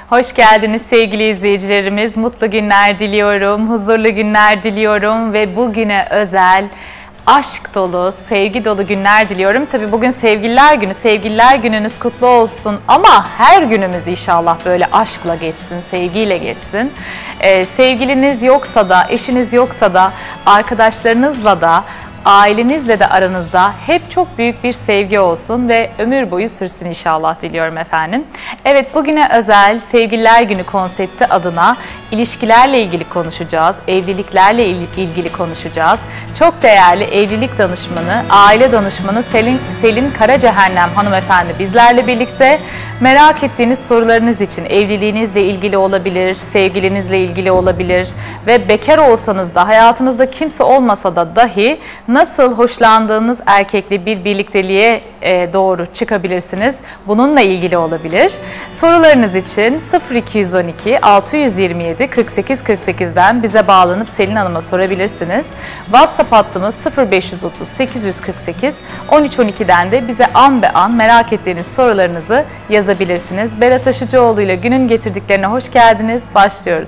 Hoş geldiniz sevgili izleyicilerimiz. Mutlu günler diliyorum, huzurlu günler diliyorum ve bugüne özel aşk dolu, sevgi dolu günler diliyorum. Tabii bugün Sevgililer Günü, Sevgililer Gününüz kutlu olsun ama her günümüz inşallah böyle aşkla geçsin, sevgiyle geçsin. Sevgiliniz yoksa da, eşiniz yoksa da, arkadaşlarınızla da, ailenizle de aranızda hep çok büyük bir sevgi olsun ve ömür boyu sürsün inşallah diliyorum efendim. Evet, bugüne özel Sevgililer Günü konsepti adına ilişkilerle ilgili konuşacağız, evliliklerle ilgili konuşacağız. Çok değerli evlilik danışmanı, aile danışmanı Selin Karacehennem hanımefendi bizlerle birlikte. Merak ettiğiniz sorularınız için evliliğinizle ilgili olabilir, sevgilinizle ilgili olabilir ve bekar olsanız da hayatınızda kimse olmasa da dahi nasıl hoşlandığınız erkekle bir birlikteliğe doğru çıkabilirsiniz? Bununla ilgili olabilir. Sorularınız için 0212 627 48 48'den bize bağlanıp Selin Hanım'a sorabilirsiniz. WhatsApp hattımız 0530 848 1312'den de bize an be an merak ettiğiniz sorularınızı yazabilirsiniz. Berat Aşıcıoğlu ile günün getirdiklerine hoş geldiniz. Başlıyoruz.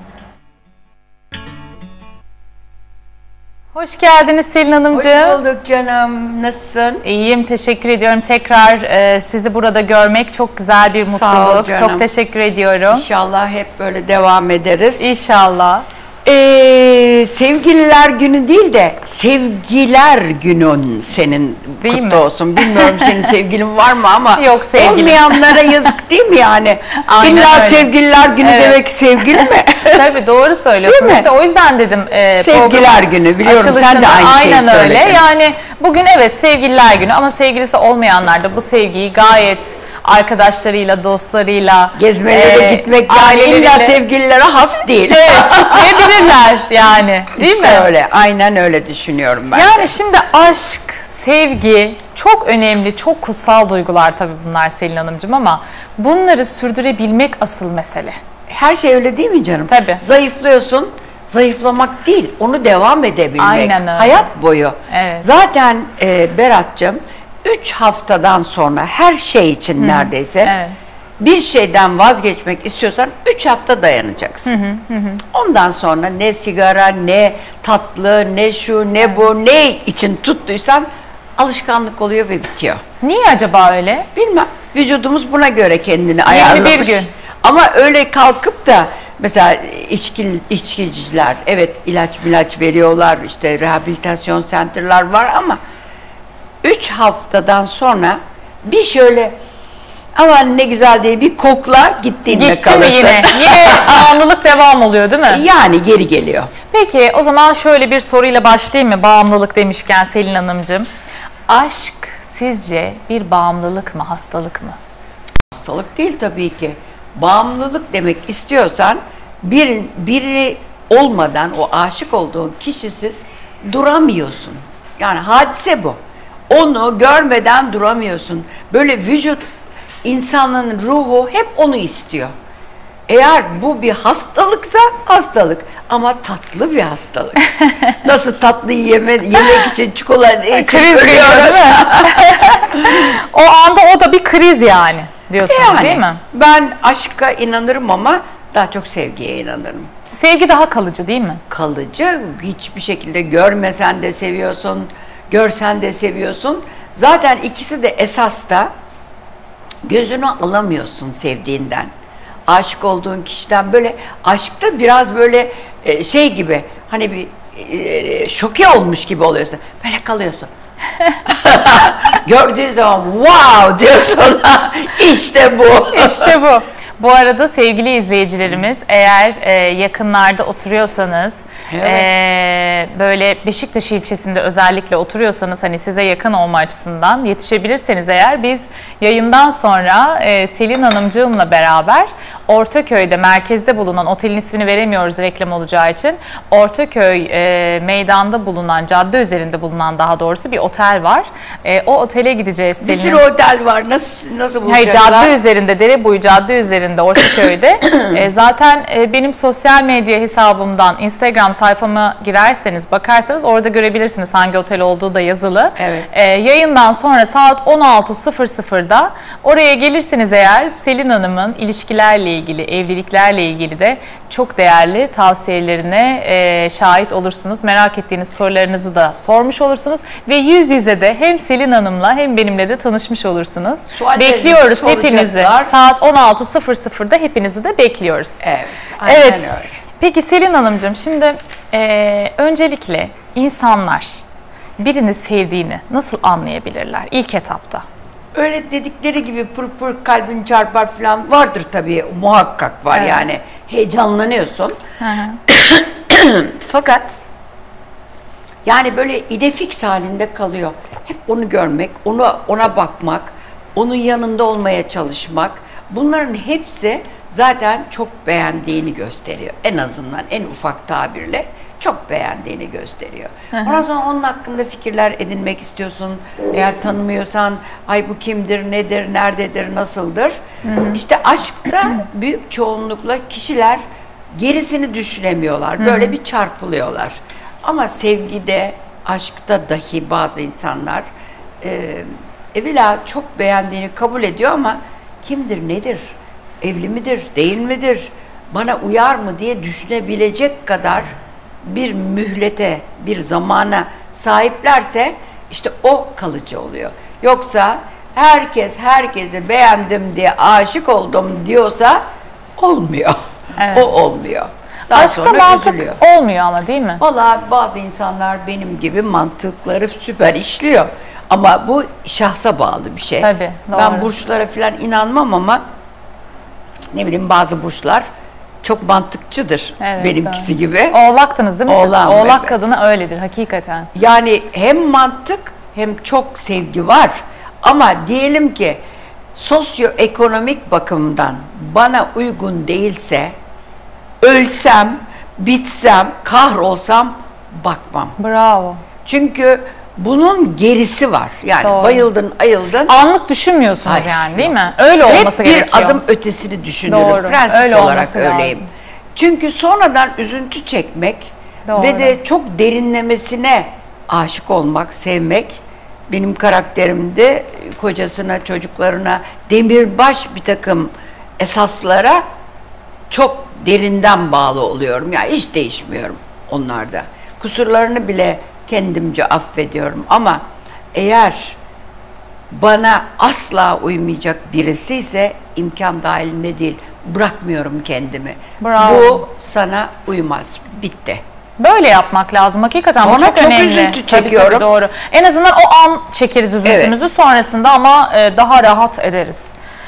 Hoş geldiniz Selin Hanımcığım. Hoş bulduk canım. Nasılsın? İyiyim, teşekkür ediyorum. Tekrar sizi burada görmek çok güzel bir mutluluk. Sağ ol canım. Çok teşekkür ediyorum. İnşallah hep böyle devam ederiz. İnşallah. Sevgililer günü değil de sevgiler günün senin Değil kutlu mi? olsun. Bilmiyorum senin sevgilin var mı ama Yok, sevgilim. olmayanlara yazık değil mi yani? Aynen İlla öyle. sevgililer günü Evet. demek sevgili mi? Tabii doğru söylüyorsun. Değil mi? İşte o yüzden dedim. Sevgiler günü biliyorum, sen de aynı şeyi aynen öyle. söyledin. Yani bugün evet sevgililer günü ama sevgilisi olmayanlar da bu sevgiyi gayet arkadaşlarıyla, dostlarıyla Gezmelere gitmek yani aileleriyle illa sevgililere has değil. evet, kutlayabilirler yani. Değil İşte mi? öyle. Aynen öyle düşünüyorum ben. Yani şimdi aşk, sevgi çok önemli, çok kutsal duygular tabii bunlar Selin Hanımcığım ama bunları sürdürebilmek asıl mesele. Her şey öyle değil mi canım? Tabii. Zayıflıyorsun, zayıflamak değil, onu devam edebilmek. Aynen öyle. Hayat boyu. Evet. Zaten Berat'cığım 3 haftadan sonra her şey için neredeyse Evet. bir şeyden vazgeçmek istiyorsan 3 hafta dayanacaksın. Ondan sonra ne sigara, ne tatlı, ne şu, ne bu, ne için tuttuysan alışkanlık oluyor ve bitiyor. Niye acaba öyle? Bilmem. Vücudumuz buna göre kendini ayarlamış. gün. Ama öyle kalkıp da mesela içkiciler evet ilaç veriyorlar, işte rehabilitasyon center'lar var ama 3 haftadan sonra bir şöyle aman ne güzel diye bir kokla gittiğinde Gitti mi kalırsın. yine? Yine bağımlılık devam oluyor değil mi? Yani geri geliyor. Peki o zaman şöyle bir soruyla başlayayım mı? Bağımlılık demişken Selin Hanımcığım. Aşk sizce bir bağımlılık mı, hastalık mı? Hastalık değil tabii ki. Bağımlılık demek istiyorsan biri olmadan o aşık olduğun kişisiz duramıyorsun. Yani hadise bu. Onu görmeden duramıyorsun. Böyle vücut, insanın ruhu hep onu istiyor. Eğer bu bir hastalıksa hastalık ama tatlı bir hastalık. Nasıl tatlı yemek için çikolata için Kriz geliyor ölüyoruz. değil mi? O anda o da bir kriz yani diyorsunuz Yani, değil mi? ben aşka inanırım ama daha çok sevgiye inanırım. Sevgi daha kalıcı değil mi? Kalıcı, hiçbir şekilde görmesen de seviyorsun, görsen de seviyorsun. Zaten ikisi de esas da gözünü alamıyorsun sevdiğinden. Aşık olduğun kişiden böyle, aşkta biraz böyle şey gibi, hani bir şoke olmuş gibi oluyorsun. Böyle kalıyorsun. Gördüğün zaman wow diyorsun. İşte bu. İşte bu. Bu arada sevgili izleyicilerimiz eğer yakınlarda oturuyorsanız böyle Beşiktaş ilçesinde özellikle oturuyorsanız hani size yakın olma açısından yetişebilirseniz eğer biz yayından sonra Selin Hanımcığımla beraber Ortaköy'de merkezde bulunan otelin ismini veremiyoruz reklam olacağı için Ortaköy meydanda bulunan cadde üzerinde bulunan daha doğrusu bir otel var. O otele gideceğiz Bir Selin. sürü otel var. Nasıl bulacaklar? Hayır, cadde üzerinde, Dereboyu cadde üzerinde Ortaköy'de. Zaten benim sosyal medya hesabımdan, Instagram sayfama girerseniz, bakarsanız orada görebilirsiniz hangi otel olduğu da yazılı. Evet. Yayından sonra saat 16.00'da oraya gelirsiniz eğer, Selin Hanım'ın ilişkilerle ilgili, evliliklerle ilgili de çok değerli tavsiyelerine şahit olursunuz. Merak ettiğiniz sorularınızı da sormuş olursunuz ve yüz yüze de hem Selin Hanım'la hem benimle de tanışmış olursunuz. Bekliyoruz hepinizi. Saat 16.00'da hepinizi de bekliyoruz. Evet, aynen Evet. öyle. Peki Selin Hanımcığım, şimdi öncelikle insanlar birini sevdiğini nasıl anlayabilirler ilk etapta? Öyle dedikleri gibi pır pır kalbin çarpar falan vardır tabii, muhakkak var, Evet. yani heyecanlanıyorsun. Hı hı. Fakat yani böyle idefix halinde kalıyor. Hep onu görmek, ona bakmak, onun yanında olmaya çalışmak. Bunların hepsi zaten çok beğendiğini gösteriyor. En azından en ufak tabirle çok beğendiğini gösteriyor. Ondan sonra onun hakkında fikirler edinmek istiyorsun. Eğer tanımıyorsan, ay bu kimdir, nedir, nerededir, nasıldır? İşte aşkta büyük çoğunlukla kişiler gerisini düşünemiyorlar. Böyle bir çarpılıyorlar. Ama sevgide, aşkta dahi bazı insanlar evvela çok beğendiğini kabul ediyor ama kimdir, nedir, evli midir, değil midir, bana uyar mı diye düşünebilecek kadar bir mühlete, bir zamana sahiplerse işte o kalıcı oluyor. Yoksa herkes herkesi beğendim diye aşık oldum diyorsa olmuyor. Evet. O olmuyor. Daha Aşkta sonra mantık üzülüyor. olmuyor ama, değil mi? Valla bazı insanlar benim gibi mantıkları süper işliyor. Ama bu şahsa bağlı bir şey. Tabii, doğru. Ben burçlara falan inanmam ama ne bileyim, bazı burçlar çok mantıkçıdır, Evet, benimkisi doğru. gibi. Oğlaktınız değil mi siz? Oğlağım, Oğlak evet. kadını öyledir hakikaten. Yani hem mantık hem çok sevgi var. Ama diyelim ki sosyoekonomik bakımdan bana uygun değilse, ölsem, bitsem, kahrolsam bakmam. Bravo. Çünkü bunun gerisi var. Yani Doğru. bayıldın, ayıldın. Anlık düşünmüyorsunuz Hayır, yani, değil yok. mi? Öyle olması Hep bir gerekiyor. adım ötesini düşünürüm. Doğru, Prensip öyle olarak olması öyleyim. lazım. Çünkü sonradan üzüntü çekmek Doğru. ve de çok derinlemesine aşık olmak, sevmek benim karakterimde kocasına, çocuklarına, demirbaş bir takım esaslara çok derinden bağlı oluyorum. Yani hiç değişmiyorum onlarda. Kusurlarını bile kendimce affediyorum ama eğer bana asla uymayacak birisi ise imkan dahilinde değil, bırakmıyorum kendimi. Bravo. Bu sana uymaz. Bitti. Böyle yapmak lazım. Hakikaten bu Sonra çok çok önemli. üzüntü Tabii, çekiyorum. tabii, doğru. En azından o an çekeriz üzüntümüzü, sonrasında ama daha rahat ederiz.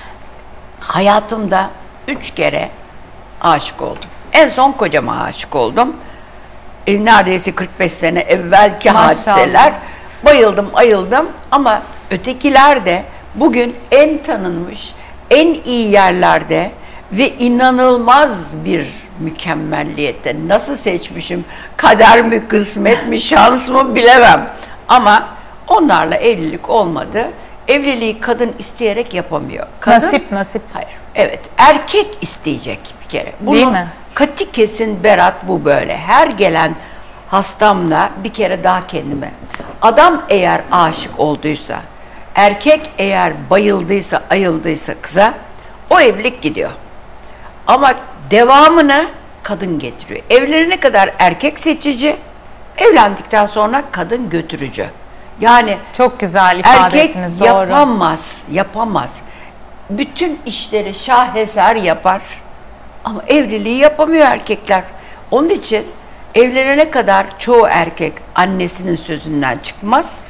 Hayatımda 3 kere aşık oldum. En son kocama aşık oldum. Neredeyse 45 sene evvelki Maşallah. hadiseler. Bayıldım, ayıldım ama ötekiler de bugün en tanınmış, en iyi yerlerde ve inanılmaz bir mükemmelliyette. Nasıl seçmişim? Kader mi, kısmet mi, şans mı bilemem. Ama onlarla evlilik olmadı. Evliliği kadın isteyerek yapamıyor. Kadın, Nasip. hayır. Evet, erkek isteyecek bir kere. Bunu Değil mi? kati kesin Berat, bu böyle. Her gelen hastamla bir kere daha kendime. Adam eğer aşık olduysa, erkek eğer bayıldıysa, ayıldıysa kıza, o evlilik gidiyor. Ama devamını kadın getiriyor. Evlenene kadar erkek seçici, evlendikten sonra kadın götürücü. Yani Çok güzel ifade erkek ettiniz, doğru. yapamaz. Bütün işleri şaheser yapar. Ama evliliği yapamıyor erkekler. Onun için evlenene kadar çoğu erkek annesinin sözünden çıkmaz.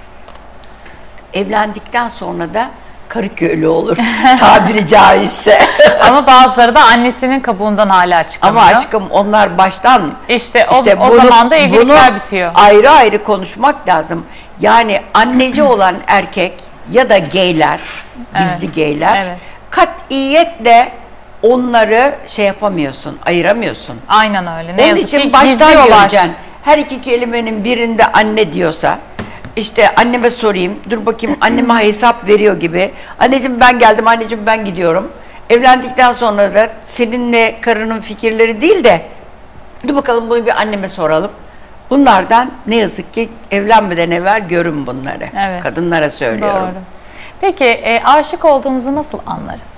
Evlendikten sonra da karı köylü olur. Tabiri caizse. Ama bazıları da annesinin kabuğundan hala çıkamıyor. Ama aşkım onlar baştan İşte o zaman da evlilikler bitiyor. Ayrı ayrı konuşmak lazım. Yani anneci olan erkek ya da geyler, gizli geyler, evet. katiyetle onları şey yapamıyorsun, ayıramıyorsun. Aynen öyle. Ne Onun yazık için ki baştan gizliyorlar. göreceksin. Her iki kelimenin birinde anne diyorsa, işte anneme sorayım, dur bakayım anneme hesap veriyor gibi. Anneciğim ben geldim, anneciğim ben gidiyorum. Evlendikten sonra da seninle karının fikirleri değil de Dur bakalım bunu bir anneme soralım. Bunlardan ne yazık ki evlenmeden evvel görün bunları. Evet. Kadınlara söylüyorum. Doğru. Peki aşık olduğumuzu nasıl anlarız?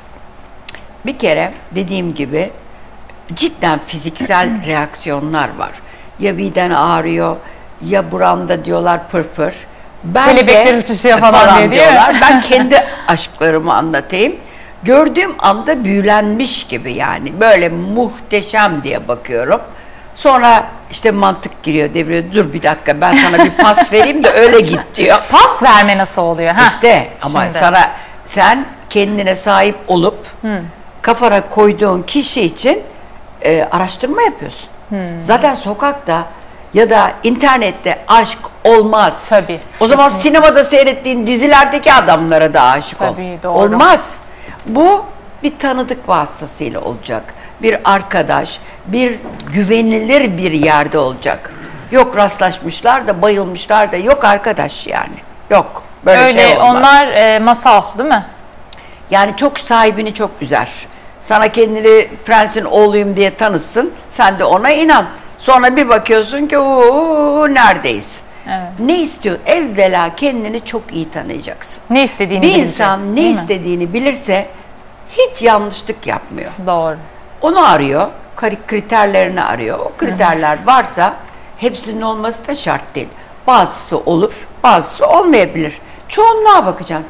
Bir kere dediğim gibi cidden fiziksel reaksiyonlar var. Ya miden ağrıyor, ya buramda diyorlar pırpır. Ben Kelebekler de uçuşuyor falan diye, değil mi? diyorlar. Ben kendi aşklarımı anlatayım. Gördüğüm anda büyülenmiş gibi yani. Böyle muhteşem diye bakıyorum. Sonra işte mantık giriyor, deviriyor. Dur bir dakika ben sana bir pas vereyim de öyle git diyor. Pas verme nasıl oluyor? İşte ama Şimdi. sen kendine sahip olup kafana koyduğun kişi için araştırma yapıyorsun. Zaten sokakta ya da internette aşk olmaz. Tabii, O zaman kesinlikle. sinemada seyrettiğin dizilerdeki adamlara da aşık ol. Tabii, doğru. Olmaz. Bu bir tanıdık vasıtasıyla olacak. Bir arkadaş, bir güvenilir bir yerde olacak. Yok rastlaşmışlar da bayılmışlar da yok arkadaş yani. Yok. Böyle Öyle şey olmaz. onlar masal değil mi? Yani çok sahibini çok üzer. Sana kendini prensin oğluyum diye tanıtsın. Sen de ona inan. Sonra bir bakıyorsun ki neredeyiz? Evet. Ne istiyor? Evvela kendini çok iyi tanıyacaksın. Ne istediğini Bir bileceğiz, insan ne değil mi? istediğini bilirse hiç yanlışlık yapmıyor. Doğru. Onu arıyor, kriterlerini arıyor. O kriterler varsa hepsinin olması da şart değil. Bazısı olur, bazısı olmayabilir. Çoğunluğa bakacaksın.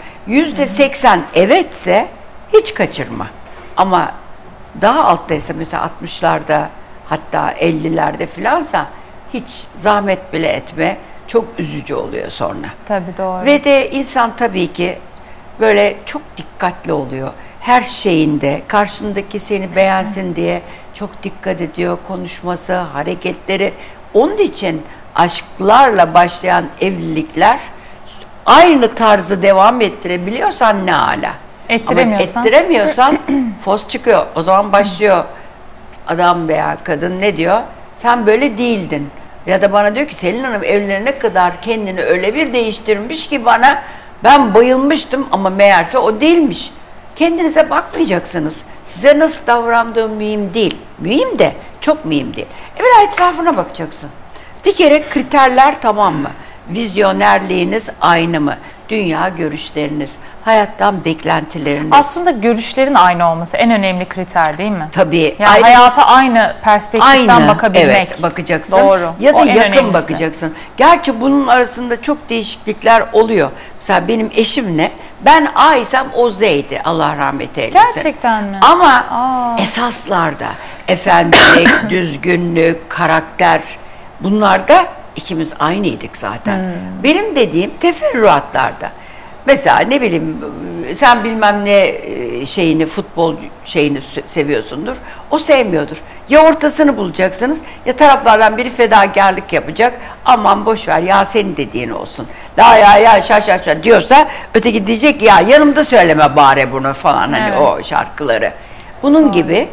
%80 evetse hiç kaçırma. Ama daha alttaysa mesela 60'larda hatta 50'lerde filansa hiç zahmet bile etme. Çok üzücü oluyor sonra. Tabii doğru. Ve de insan tabii ki böyle çok dikkatli oluyor. Her şeyinde karşındaki seni beğensin diye çok dikkat ediyor. Konuşması, hareketleri. Onun için aşklarla başlayan evlilikler aynı tarzı devam ettirebiliyorsan ne âlâ. Ettiremiyorsan? Ama ettiremiyorsan fos çıkıyor. O zaman başlıyor adam veya kadın ne diyor? Sen böyle değildin. Ya da bana diyor ki Selin Hanım evlenene kadar kendini öyle bir değiştirmiş ki bana ben bayılmıştım ama meğerse o değilmiş. Kendinize bakmayacaksınız. Size nasıl davrandığım mühim değil. Mühim de çok mühim değil. Evvela etrafına bakacaksın. Bir kere kriterler tamam mı? Vizyonerliğiniz aynı mı? Dünya görüşleriniz, hayattan beklentileriniz. Aslında görüşlerin aynı olması en önemli kriter değil mi? Tabii. Yani hayata aynı perspektiften bakabilmek. Evet, bakacaksın. Doğru. Ya da O en yakın önemlisi. bakacaksın. Gerçi bunun arasında çok değişiklikler oluyor. Mesela benim eşimle ben A isem o Z'ydi. Allah rahmet eylesin. Gerçekten mi? Ama Aa. esaslarda efendilik, düzgünlük, karakter bunlarda ikimiz aynıydık zaten. Benim dediğim teferruatlarda. Mesela ne bileyim sen bilmem ne şeyini futbol şeyini seviyorsundur. O sevmiyordur. Ya ortasını bulacaksınız ya taraflardan biri fedakarlık yapacak. Aman boş ver ya senin dediğin olsun. La ya şa diyorsa öteki diyecek ya yanımda söyleme bari bunu falan hani Evet. o şarkıları. Bunun gibi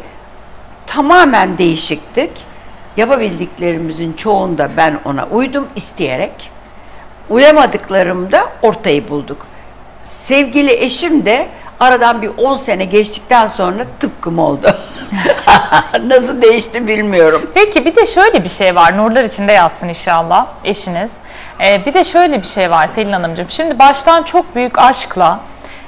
tamamen değişiktik. Yapabildiklerimizin çoğunda ben ona uydum isteyerek. Uyamadıklarımda ortayı bulduk. Sevgili eşim de aradan bir 10 sene geçtikten sonra tıpkım oldu. Nasıl değişti bilmiyorum. Peki bir de şöyle bir şey var. Nurlar içinde yatsın inşallah eşiniz. Bir de şöyle bir şey var Selin Hanımcığım. Şimdi baştan çok büyük aşkla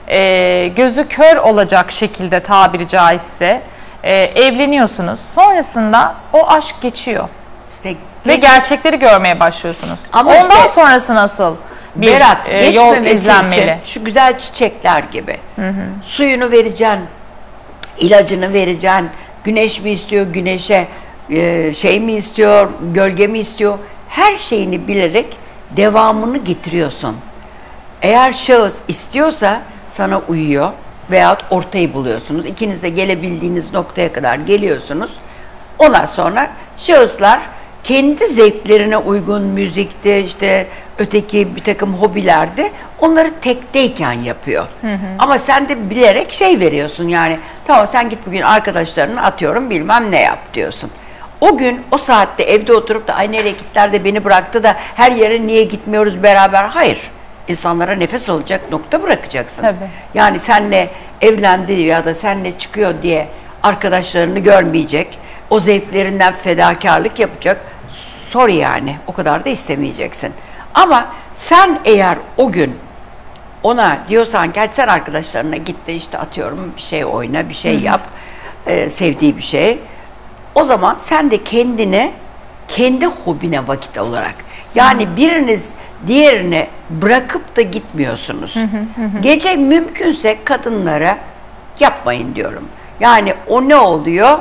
gözü kör olacak şekilde tabiri caizse evleniyorsunuz. Sonrasında o aşk geçiyor. İşte Ve gerçekleri görmeye başlıyorsunuz. Ama Ondan işte- sonrası nasıl bir Berat yol geçmemesi izlenmeli? için şu güzel çiçekler gibi. Suyunu vereceksin, ilacını vereceksin. Güneş mi istiyor güneşe, şey mi istiyor, gölge mi istiyor? Her şeyini bilerek devamını getiriyorsun. Eğer şahıs istiyorsa sana uyuyor veyahut ortayı buluyorsunuz. İkiniz de gelebildiğiniz noktaya kadar geliyorsunuz. Ondan sonra şahıslar kendi zevklerine uygun müzikte işte öteki bir takım hobilerde onları tekteyken yapıyor. Ama sen de bilerek şey veriyorsun yani tamam sen git bugün arkadaşlarını atıyorum bilmem ne yap diyorsun. O gün o saatte evde oturup da ay nereye gittiler de beni bıraktı da her yere niye gitmiyoruz beraber? Hayır. İnsanlara nefes alacak nokta bırakacaksın. Tabii. Yani senle evlendi ya da senle çıkıyor diye arkadaşlarını görmeyecek. o zevklerinden fedakarlık yapacak. Sorry yani, o kadar da istemeyeceksin. Ama sen eğer o gün ona diyorsan ki sen arkadaşlarına git de işte atıyorum bir şey oyna, bir şey yap, sevdiği bir şey. O zaman sen de kendine, kendi hobine vakit olarak. Yani biriniz diğerini bırakıp da gitmiyorsunuz. Gece mümkünse kadınlara yapmayın diyorum. Yani o ne oluyor?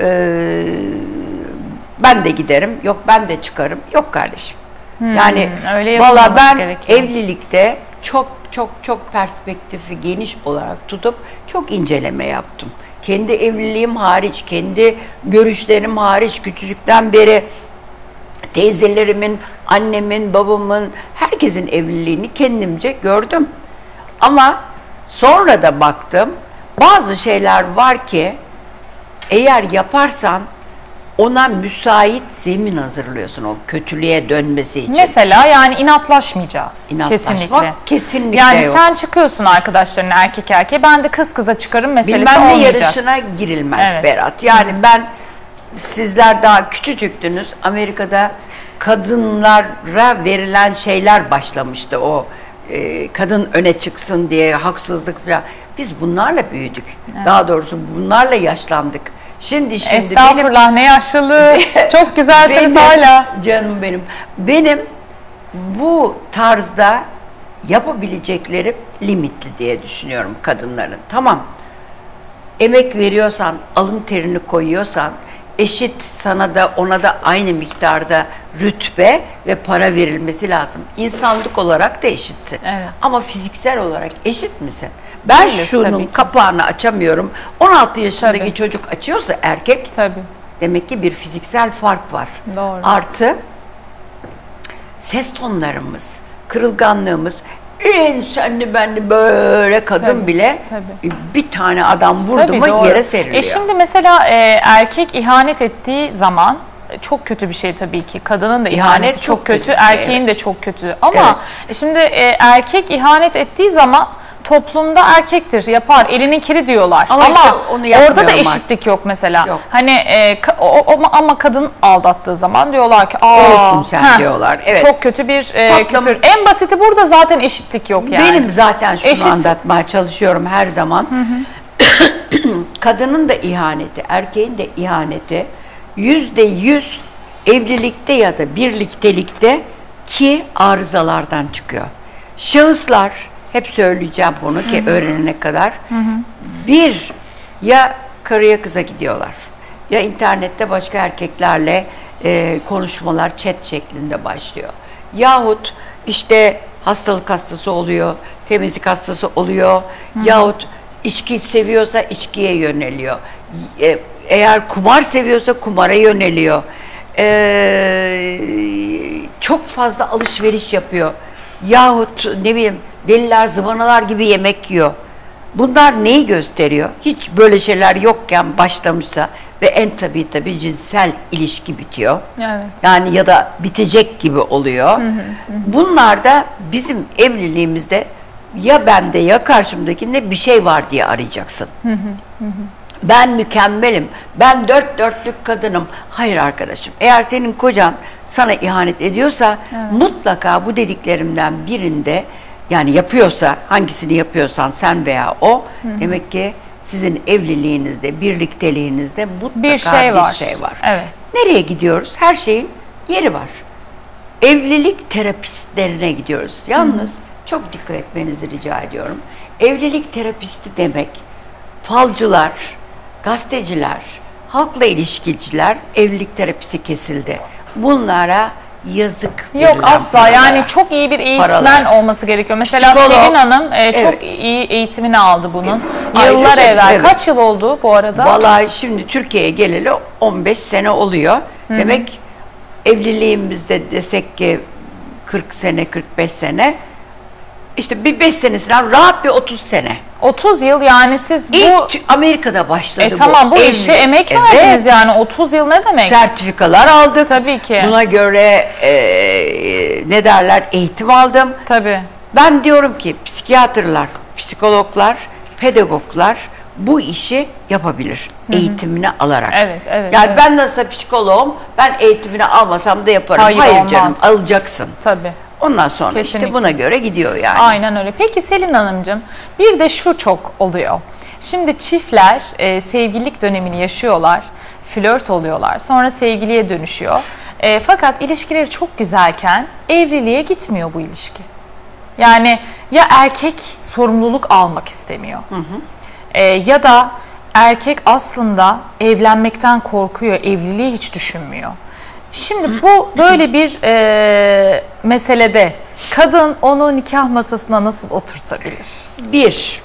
Ben de giderim, yok ben de çıkarım, yok kardeşim. Yani valla ben gerekiyor. Evlilikte çok perspektifi geniş olarak tutup çok inceleme yaptım. Kendi evliliğim hariç, kendi görüşlerim hariç, küçücükten beri teyzelerimin, annemin, babamın, herkesin evliliğini kendimce gördüm. Ama sonra da baktım, bazı şeyler var ki eğer yaparsan ona müsait zemin hazırlıyorsun o kötülüğe dönmesi için. Mesela yani inatlaşmayacağız. İnatlaşmak kesinlikle yani yok. sen çıkıyorsun arkadaşlarına erkek erkeğe, ben de kız kıza çıkarım meselesi bilmem ne olmayacak. yarışına girilmez Berat. Yani ben, sizler daha küçücüktünüz. Amerika'da kadınlara verilen şeyler başlamıştı. O kadın öne çıksın diye haksızlık falan. Biz bunlarla büyüdük. Daha doğrusu bunlarla yaşlandık. Şimdi Estağfurullah, ne yaşlılığı. Çok güzelsiniz hala. Canım benim. Benim bu tarzda yapabilecekleri limitli diye düşünüyorum kadınların. Tamam. Emek veriyorsan, alın terini koyuyorsan, eşit sana da ona da aynı miktarda rütbe ve para verilmesi lazım. İnsanlık olarak da eşitsin. Evet. Ama fiziksel olarak eşit misin? Ben Değiliz, şunun kapağını açamıyorum. 16 yaşındaki çocuk açıyorsa erkek, demek ki bir fiziksel fark var. Doğru. Artı ses tonlarımız, kırılganlığımız, en senli benli böyle kadın bile bir tane adam vurdu mu yere seriliyor. Şimdi mesela erkek ihanet ettiği zaman çok kötü bir şey tabii ki. Kadının da ihaneti çok kötü, erkeğin de çok kötü. Ama şimdi erkek ihanet ettiği zaman toplumda erkektir, yapar, elinin kiri diyorlar. Ama işte orada da eşitlik yok mesela. Yok. Hani ama kadın aldattığı zaman diyorlar ki olsun sen diyorlar. Evet. Çok kötü bir küfür. En basiti burada zaten eşitlik yok yani. Benim zaten şunu anlatmaya çalışıyorum her zaman. Kadının da ihaneti, erkeğin de ihaneti %100 evlilikte ya da birliktelikte ki arızalardan çıkıyor. Şahıslar, hep söyleyeceğim bunu ki öğrenene kadar, bir, ya karıya kıza gidiyorlar, ya internette başka erkeklerle konuşmalar chat şeklinde başlıyor. Yahut işte hastalık hastası oluyor, temizlik hastası oluyor, yahut içki seviyorsa içkiye yöneliyor. Eğer kumar seviyorsa kumara yöneliyor. Çok fazla alışveriş yapıyor. Yahut ne bileyim deliler zıvanalar gibi yemek yiyor. Bunlar neyi gösteriyor? Hiç böyle şeyler yokken başlamışsa ve en tabii cinsel ilişki bitiyor. Evet. Yani ya da bitecek gibi oluyor. Bunlar da bizim evliliğimizde ya bende ya karşımdakinde bir şey var diye arayacaksın. Ben mükemmelim, ben dört dörtlük kadınım. Hayır arkadaşım, eğer senin kocan sana ihanet ediyorsa mutlaka bu dediklerimden birinde, yani yapıyorsa, hangisini yapıyorsan sen veya o, demek ki sizin evliliğinizde, birlikteliğinizde mutlaka bir şey var. Evet. Nereye gidiyoruz? Her şeyin yeri var. Evlilik terapistlerine gidiyoruz. Yalnız çok dikkat etmenizi rica ediyorum. Evlilik terapisti demek, falcılar, gazeteciler, halkla ilişkiciler, evlilik terapisi kesildi. Bunlara yazık. Yok asla, yani çok iyi bir eğitmen olması gerekiyor. Mesela Selin Hanım çok iyi eğitimini aldı bunun. Yıllar evvel. Kaç yıl oldu bu arada? Vallahi şimdi Türkiye'ye geleli 15 sene oluyor. Demek evliliğimizde desek ki 40 sene, 45 sene, işte bir 5 senesinden rahat bir 30 sene. 30 yıl yani siz bu... İlk Amerika'da başladı bu. Tamam, bu işe emek verdiniz yani 30 yıl ne demek? Sertifikalar aldık. Tabii ki. Buna göre ne derler, eğitim aldım. Tabii. Ben diyorum ki psikiyatrlar, psikologlar, pedagoglar bu işi yapabilir. Eğitimini alarak. Evet, evet. Yani evet. ben nasıl psikoloğum, ben eğitimini almasam da yaparım. Hayır, Hayır canım, olmaz. alacaksın. Tabii. Ondan sonra Kesinlikle. işte buna göre gidiyor yani. Aynen öyle. Peki Selin Hanımcığım, bir de şu çok oluyor. Şimdi çiftler sevgililik dönemini yaşıyorlar, flört oluyorlar, sonra sevgiliye dönüşüyor. Fakat ilişkileri çok güzelken evliliğe gitmiyor bu ilişki. Yani ya erkek sorumluluk almak istemiyor ya da erkek aslında evlenmekten korkuyor, evliliği hiç düşünmüyor. Şimdi bu böyle bir meselede kadın onu nikah masasına nasıl oturtabilir? Bir,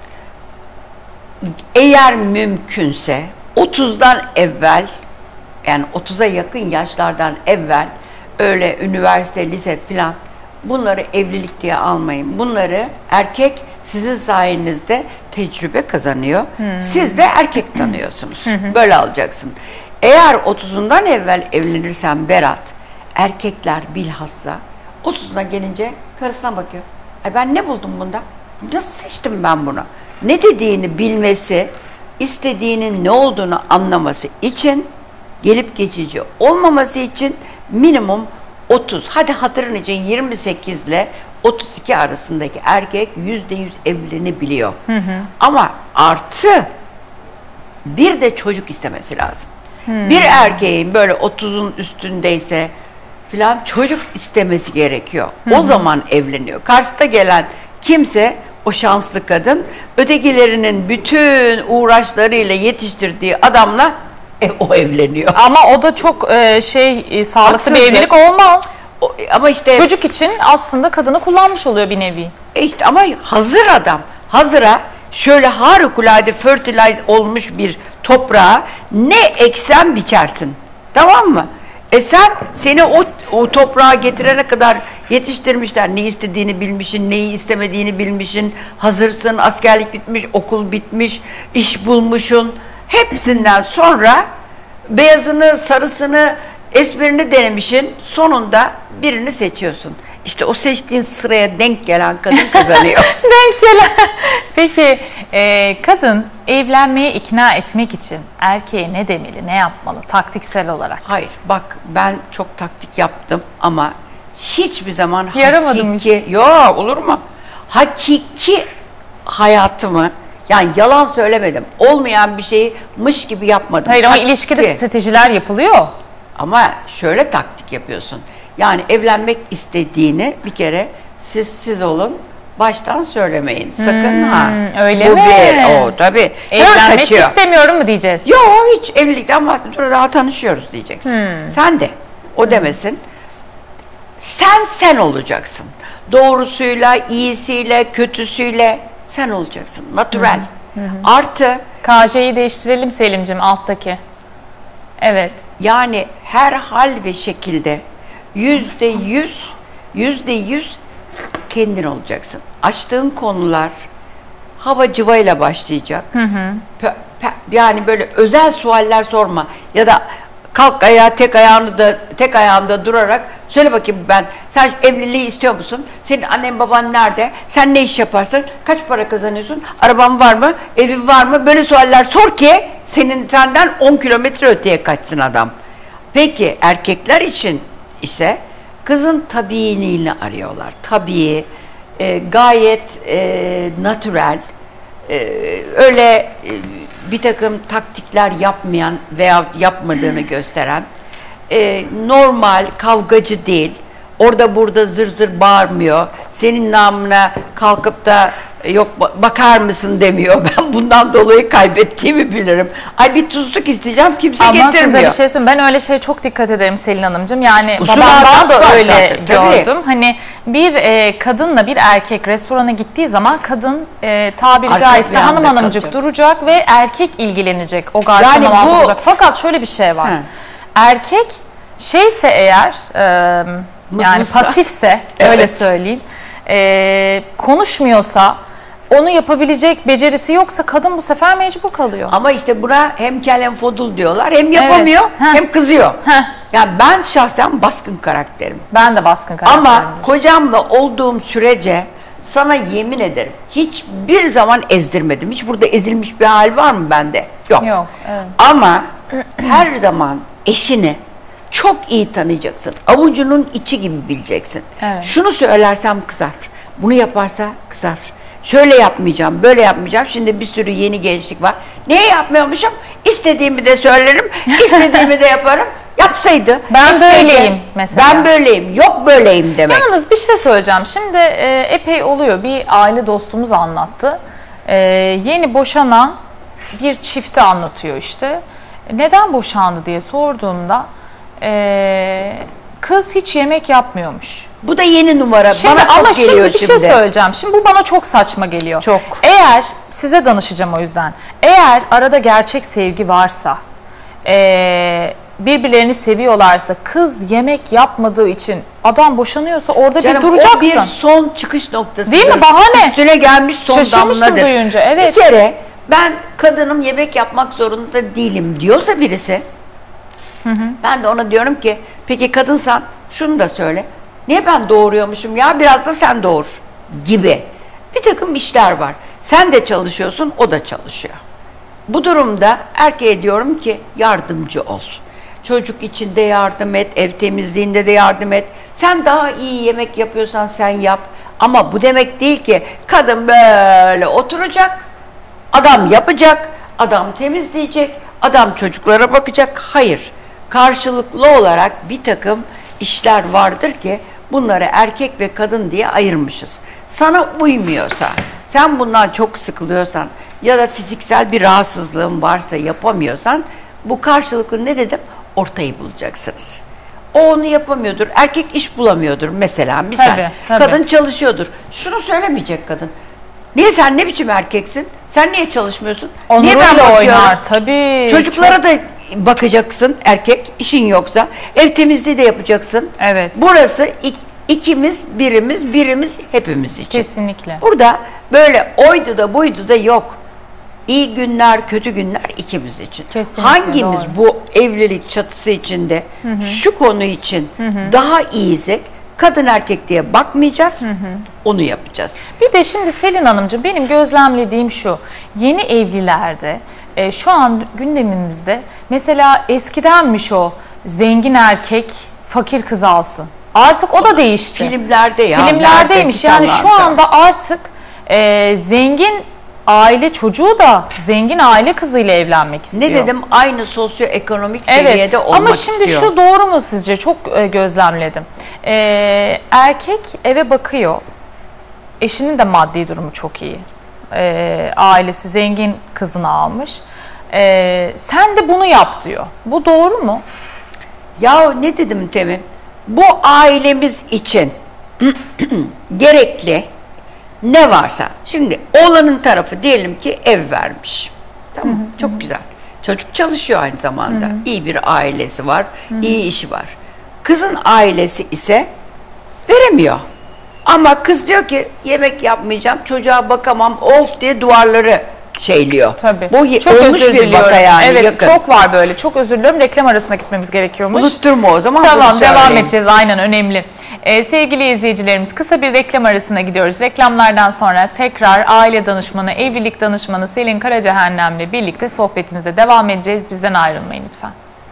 eğer mümkünse 30'dan evvel, yani 30'a yakın yaşlardan evvel, öyle üniversite, lise filan, bunları evlilik diye almayın. Bunları erkek sizin sayenizde tecrübe kazanıyor. Siz de erkek tanıyorsunuz. Böyle alacaksın. Eğer 30'undan evvel evlenirsen Berat, erkekler bilhassa 30'una gelince karısına bakıyor. Ben ne buldum bunda? Nasıl seçtim ben bunu? Ne dediğini bilmesi, istediğinin ne olduğunu anlaması için, gelip geçici olmaması için minimum 30, hadi hatırın için 28 ile 32 arasındaki erkek %100 evlenebiliyor. Ama artı bir de çocuk istemesi lazım. Bir erkeğin böyle 30'un üstündeyse filan çocuk istemesi gerekiyor. O zaman evleniyor. Karşısına gelen kimse, o şanslı kadın, ötekilerinin bütün uğraşlarıyla yetiştirdiği adamla o evleniyor. Ama o da çok sağlıklı Haksızlık. bir evlilik olmaz. Ama işte Çocuk için aslında kadını kullanmış oluyor bir nevi. işte ama hazır adam, hazıra şöyle harikulade fertilize olmuş bir toprağa ne eksen biçersin. Tamam mı? Seni o toprağa getirene kadar yetiştirmişler. Ne istediğini bilmişsin, neyi istemediğini bilmişsin. Hazırsın, askerlik bitmiş, okul bitmiş, iş bulmuşsun. Hepsinden sonra beyazını, sarısını, esmerini denemişsin. Sonunda birini seçiyorsun. İşte o seçtiğin sıraya denk gelen kadın kazanıyor. Denk gelen. Peki kadın evlenmeye ikna etmek için erkeğe ne demeli, ne yapmalı taktiksel olarak? Hayır, bak ben çok taktik yaptım ama hiçbir zaman Yaramadı mı? Yok, olur mu? Hakiki hayatımı, yani yalan söylemedim. Olmayan bir şeyi mış gibi yapmadım. Hayır ama Taktikti. ilişkide stratejiler yapılıyor. Ama şöyle taktik yapıyorsun. Yani evlenmek istediğini bir kere siz olun. Baştan söylemeyin. Sakın ha. Öyle Bu mi? o tabii. Hemen Evlenmek kaçıyor. istemiyorum mu diyeceğiz? Yok, hiç evlilikten bahsediyoruz. Daha tanışıyoruz diyeceksin. Sen de. O demesin. Sen olacaksın. Doğrusuyla, iyisiyle, kötüsüyle sen olacaksın. Natural. Artı KJ'yi değiştirelim Selim'cim alttaki. Evet. yani her hal ve şekilde %100 kendin olacaksın. Açtığın konular hava cıvayla başlayacak. Yani böyle özel sualler sorma ya da kalk ayağa, tek ayağında durarak söyle bakayım, sen evliliği istiyor musun? Senin annen baban nerede? Sen ne iş yaparsın? Kaç para kazanıyorsun? Araban var mı? Evin var mı? Böyle sualler sor ki senden 10 kilometre öteye kaçsın adam. Peki erkekler için ise kızın tabiiliğini arıyorlar. Tabii, gayet natürel, öyle bir takım taktikler yapmayan veya yapmadığını gösteren, normal, kavgacı değil, orada burada zır zır bağırmıyor, senin namına kalkıp da yok bakar mısın demiyor, ben bundan dolayı kaybettiğimi bilirim, ay bir tuzluk isteyeceğim, kimse Ama getirmiyor. size bir şey söyleyeyim, ben öyle şeye çok dikkat ederim Selin Hanımcığım. Yani Usul babamdan da var öyle zaten, tabii. gördüm. Hani bir kadınla bir erkek restorana gittiği zaman kadın tabiri Arka caizse planda hanım hanımcık kalacak. duracak ve erkek ilgilenecek. O garsona Yani mantı bu- olacak. Fakat şöyle bir şey var. He. Erkek şeyse eğer yani Mızmızsa. pasifse Evet. öyle söyleyeyim. Konuşmuyorsa, onu yapabilecek becerisi yoksa kadın bu sefer mecbur kalıyor. Ama işte buna hem kel hem fodul diyorlar, hem yapamıyor Heh. hem kızıyor. Heh. Yani ben şahsen baskın karakterim. Ben de baskın karakterim. Ama kocamla olduğum sürece sana yemin ederim hiçbir zaman ezdirmedim. Hiç burada ezilmiş bir hal var mı bende? Yok. Yok, evet. Ama her zaman eşini çok iyi tanıyacaksın. Avucunun içi gibi bileceksin. Evet. Şunu söylersem kızar. Bunu yaparsa kızar. Şöyle yapmayacağım, böyle yapmayacağım. Şimdi bir sürü yeni gençlik var. Niye yapmıyormuşum? İstediğimi de söylerim, istediğimi de yaparım. Yapsaydı. Ben etseydi, böyleyim mesela. Ben böyleyim, yok böyleyim demek. Yalnız bir şey söyleyeceğim. Şimdi epey oluyor. Bir aile dostumuz anlattı. Yeni boşanan bir çifti anlatıyor işte. Neden boşandı diye sorduğumda kız hiç yemek yapmıyormuş. Bu da yeni numara. Şimdi, Bana çok ama geliyor şimdi bir şey söyleyeceğim. Şimdi bu bana çok saçma geliyor. Çok. Eğer size danışacağım o yüzden. Eğer arada gerçek sevgi varsa, birbirlerini seviyorlarsa, kız yemek yapmadığı için adam boşanıyorsa orada Canım, bir duracaksın. o bir son çıkış noktası. Değil mi? Bahane. Üstüne gelmiş son Şaşırmıştım damladır. duyunca, evet. Bir kere ben kadınım yemek yapmak zorunda değilim diyorsa birisi, ben de ona diyorum ki peki kadınsan şunu da söyle. Niye ben doğuruyormuşum ya, biraz da sen doğur gibi bir takım işler var. Sen de çalışıyorsun, o da çalışıyor. Bu durumda erkeğe diyorum ki yardımcı ol. Çocuk için de yardım et, ev temizliğinde de yardım et. Sen daha iyi yemek yapıyorsan sen yap. Ama bu demek değil ki kadın böyle oturacak, adam yapacak, adam temizleyecek, adam çocuklara bakacak. Hayır, karşılıklı olarak bir takım işler vardır ki bunları erkek ve kadın diye ayırmışız. Sana uymuyorsa, sen bundan çok sıkılıyorsan ya da fiziksel bir rahatsızlığın varsa yapamıyorsan, bu karşılıklı ne dedim? Ortayı bulacaksınız. O onu yapamıyordur. Erkek iş bulamıyordur mesela. Misal. Tabii. Kadın çalışıyordur. Şunu söylemeyecek kadın. Niye, sen ne biçim erkeksin? Sen niye çalışmıyorsun? Niye ben Onuruyla bakıyorum? oynar tabii. Çocuklara da bakacaksın erkek, işin yoksa. Ev temizliği de yapacaksın. Evet. Burası ikimiz, birimiz hepimiz için. Kesinlikle. Burada böyle oydu da buydu da yok. İyi günler, kötü günler ikimiz için. Kesinlikle, Hangimiz doğru. bu evlilik çatısı içinde şu konu için daha iyiysek, kadın erkek diye bakmayacağız, onu yapacağız. Bir de şimdi Selin Hanımcığım, benim gözlemlediğim şu. Yeni evlilerde şu an gündemimizde mesela eskidenmiş o zengin erkek fakir kız alsın. Artık o da değişti. Filmlerde ya. Filmlerdeymiş. nerede Yani şu tutarlarsa. anda artık zengin aile çocuğu da zengin aile kızıyla evlenmek istiyor. Ne dedim? Aynı sosyoekonomik seviyede olmak Ama şimdi istiyor. şu doğru mu sizce? Çok gözlemledim. Erkek eve bakıyor. Eşinin de maddi durumu çok iyi. Ailesi zengin kızını almış. Sen de bunu yap diyor. Bu doğru mu? Ya ne dedim Temin? Bu ailemiz için gerekli ne varsa. Şimdi oğlanın tarafı diyelim ki ev vermiş. Tamam, çok güzel. Çocuk çalışıyor aynı zamanda. İyi bir ailesi var, iyi işi var. Kızın ailesi ise veremiyor. Ama kız diyor ki yemek yapmayacağım, çocuğa bakamam, of diye duvarları şeyliyor. Tabii. Bu çok olmuş özür bir diliyorum. vaka yani, Evet, yakın. çok var böyle. Çok özür diliyorum. Reklam arasına gitmemiz gerekiyormuş. Unutturma o zaman. Tamam, bunu devam söyleyeyim. edeceğiz. Aynen, önemli. Sevgili izleyicilerimiz, kısa bir reklam arasına gidiyoruz. Reklamlardan sonra tekrar aile danışmanı, evlilik danışmanı Selin Karacahennem'le birlikte sohbetimize devam edeceğiz. Bizden ayrılmayın lütfen.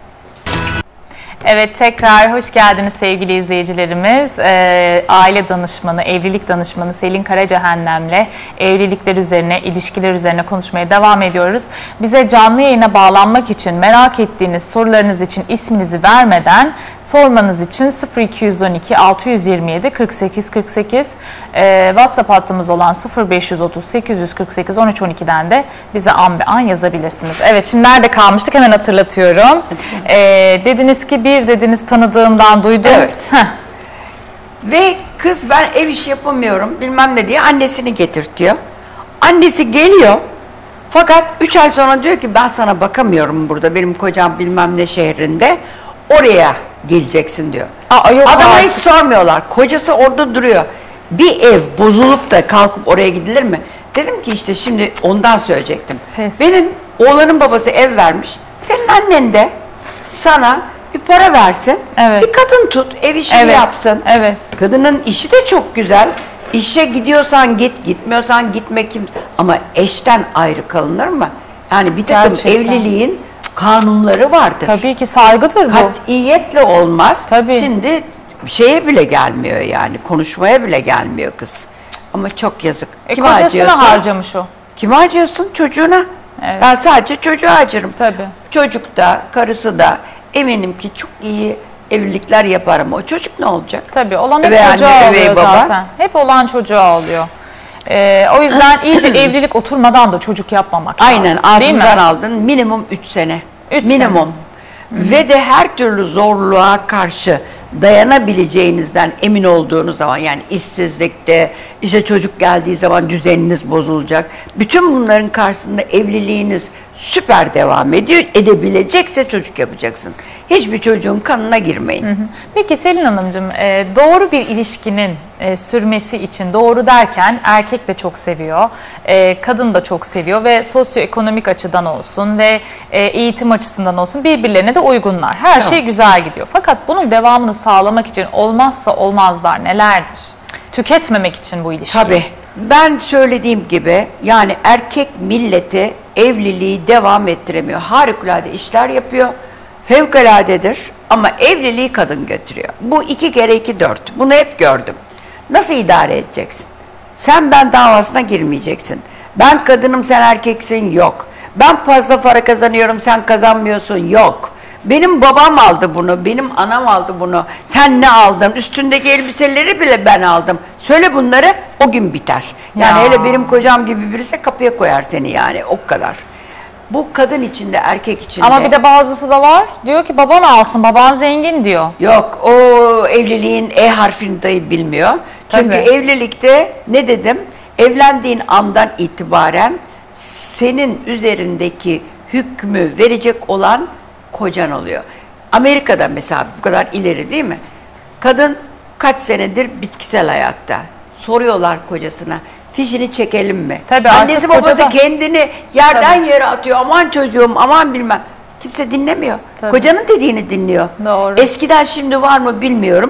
Evet, tekrar hoş geldiniz sevgili izleyicilerimiz. Aile danışmanı, evlilik danışmanı Selin Karacahennem'le evlilikler üzerine, ilişkiler üzerine konuşmaya devam ediyoruz. Bize canlı yayına bağlanmak için, merak ettiğiniz sorularınız için isminizi vermeden sormanız için 0212 627 48 48 WhatsApp hattımız olan 0530 848 13 12'den de bize an be an yazabilirsiniz. Evet, şimdi nerede kalmıştık hemen hatırlatıyorum. Dediniz ki dediniz tanıdığımdan duydum. Evet. Ve kız ben ev işi yapamıyorum bilmem ne diye annesini getirtiyor. Annesi geliyor fakat 3 ay sonra diyor ki ben sana bakamıyorum burada, benim kocam bilmem ne şehrinde, oraya geleceksin diyor. Yok Adama artık. hiç sormuyorlar. Kocası orada duruyor. Bir ev bozulup da kalkıp oraya gidilir mi? Dedim ki işte şimdi ondan söyleyecektim. Pes. Benim oğlanın babası ev vermiş. Senin annen de sana bir para versin. Evet. Bir kadın tut, ev işini Evet. yapsın. Evet. Kadının işi de çok güzel. İşe gidiyorsan git, gitmiyorsan gitme kim. Ama eşten ayrı kalınır mı? Yani bir takım Gerçekten. evliliğin kanunları vardır. Tabii ki saygıdır bu. Katiyetle olmaz. Tabii. Şimdi şeye bile gelmiyor yani. Konuşmaya bile gelmiyor kız. Ama çok yazık. Kime Kocasına acıyorsun? harcamış o. Kime acıyorsun? Çocuğuna. Evet. Ben sadece çocuğa acırım. Tabii. Çocuk da, karısı da eminim ki çok iyi evlilikler yapar ama o çocuk ne olacak? Tabii olan hep Üvey çocuğa anne, üvey oluyor baba. zaten. Hep olan çocuğa oluyor. O yüzden iyice evlilik oturmadan da çocuk yapmamak Aynen lazım. Değil mi? ağzından aldın minimum 3 sene. 3 minimum. Ve de her türlü zorluğa karşı dayanabileceğinizden emin olduğunuz zaman, yani işsizlikte, işte çocuk geldiği zaman düzeniniz bozulacak. Bütün bunların karşısında evliliğiniz süper devam edebilecekse çocuk yapacaksın. Hiçbir çocuğun kanına girmeyin. Peki Selin Hanımcığım, doğru bir ilişkinin sürmesi için, doğru derken erkek de çok seviyor, kadın da çok seviyor ve sosyoekonomik açıdan olsun ve eğitim açısından olsun birbirlerine de uygunlar. Her şey güzel gidiyor. Fakat bunun devamını sağlamak için olmazsa olmazlar nelerdir? Tüketmemek için bu ilişki. Tabii. Ben söylediğim gibi yani erkek milleti evliliği devam ettiremiyor. Harikulade işler yapıyor. Fevkaladedir ama evliliği kadın götürüyor. Bu 2 kere 2 4. Bunu hep gördüm. Nasıl idare edeceksin? Sen ben davasına girmeyeceksin. Ben kadınım sen erkeksin, yok. Ben fazla para kazanıyorum sen kazanmıyorsun, yok. Benim babam aldı bunu, benim anam aldı bunu. Sen ne aldın? Üstündeki elbiseleri bile ben aldım. Söyle bunları, o gün biter. Yani Ya. hele benim kocam gibi birisi kapıya koyar seni yani, o kadar. Bu kadın içinde, erkek içinde. Ama bir de bazısı da var. Diyor ki baban alsın, baban zengin diyor. Yok, o evliliğin E harfini dahi bilmiyor. Çünkü Tabii. evlilikte ne dedim? Evlendiğin andan itibaren senin üzerindeki hükmü verecek olan kocan oluyor. Amerika'da mesela bu kadar ileri değil mi? Kadın kaç senedir bitkisel hayatta. Soruyorlar kocasına. Fişini çekelim mi? Tabii, artık Annesi koca babası da- kendini yerden Tabii. yere atıyor. Aman çocuğum, aman bilmem. Kimse dinlemiyor. Tabii. Kocanın dediğini dinliyor. Doğru. Eskiden, şimdi var mı bilmiyorum.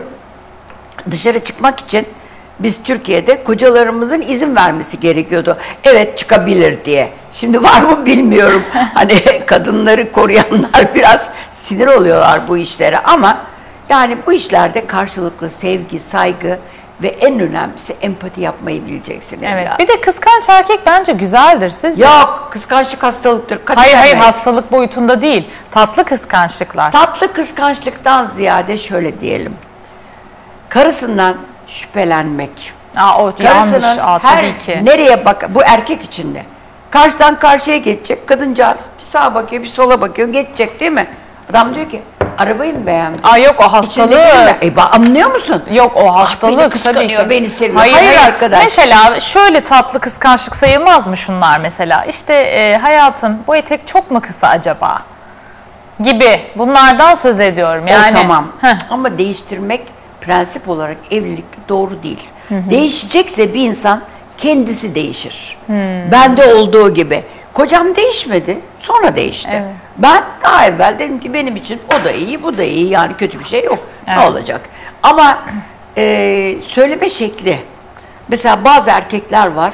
Dışarı çıkmak için biz Türkiye'de kocalarımızın izin vermesi gerekiyordu. Evet, çıkabilir diye. Şimdi var mı bilmiyorum. Hani kadınları koruyanlar biraz sinir oluyorlar bu işlere ama yani bu işlerde karşılıklı sevgi, saygı ve en önemlisi empati yapmayı bileceksin. Evet. evladım. Bir de kıskanç erkek bence güzeldir sizce? Yok, kıskançlık hastalıktır. Hayır hayır, Kaçırmayın. hastalık boyutunda değil. Tatlı kıskançlıklar. Tatlı kıskançlıktan ziyade şöyle diyelim. Karısından şüphelenmek. O yanlış. Karısının Tabii her ki. nereye bak, bu erkek içinde. Karşıdan karşıya geçecek kadıncağız. Bir sağa bakıyor, bir sola bakıyor, geçecek değil mi? Adam diyor ki, arabayı mı beğendin? Yok, o hastalık. İçindeki mi? Anlıyor musun? Yok, o beni hastalık tabii kıskanıyor, ki. beni seviyor. Hayır, Hayır hayır arkadaş. Mesela şöyle tatlı kıskançlık sayılmaz mı şunlar mesela? İşte hayatım, bu etek çok mu kısa acaba? Gibi. Bunlardan söz ediyorum. Yani. O tamam. Heh. Ama değiştirmek prensip olarak evlilikte doğru değil. Değişecekse bir insan kendisi değişir. Bende olduğu gibi. Kocam değişmedi, sonra değişti. Evet. Ben daha evvel dedim ki benim için o da iyi, bu da iyi, yani kötü bir şey yok. Ne Evet. olacak? Ama söyleme şekli. Mesela bazı erkekler var.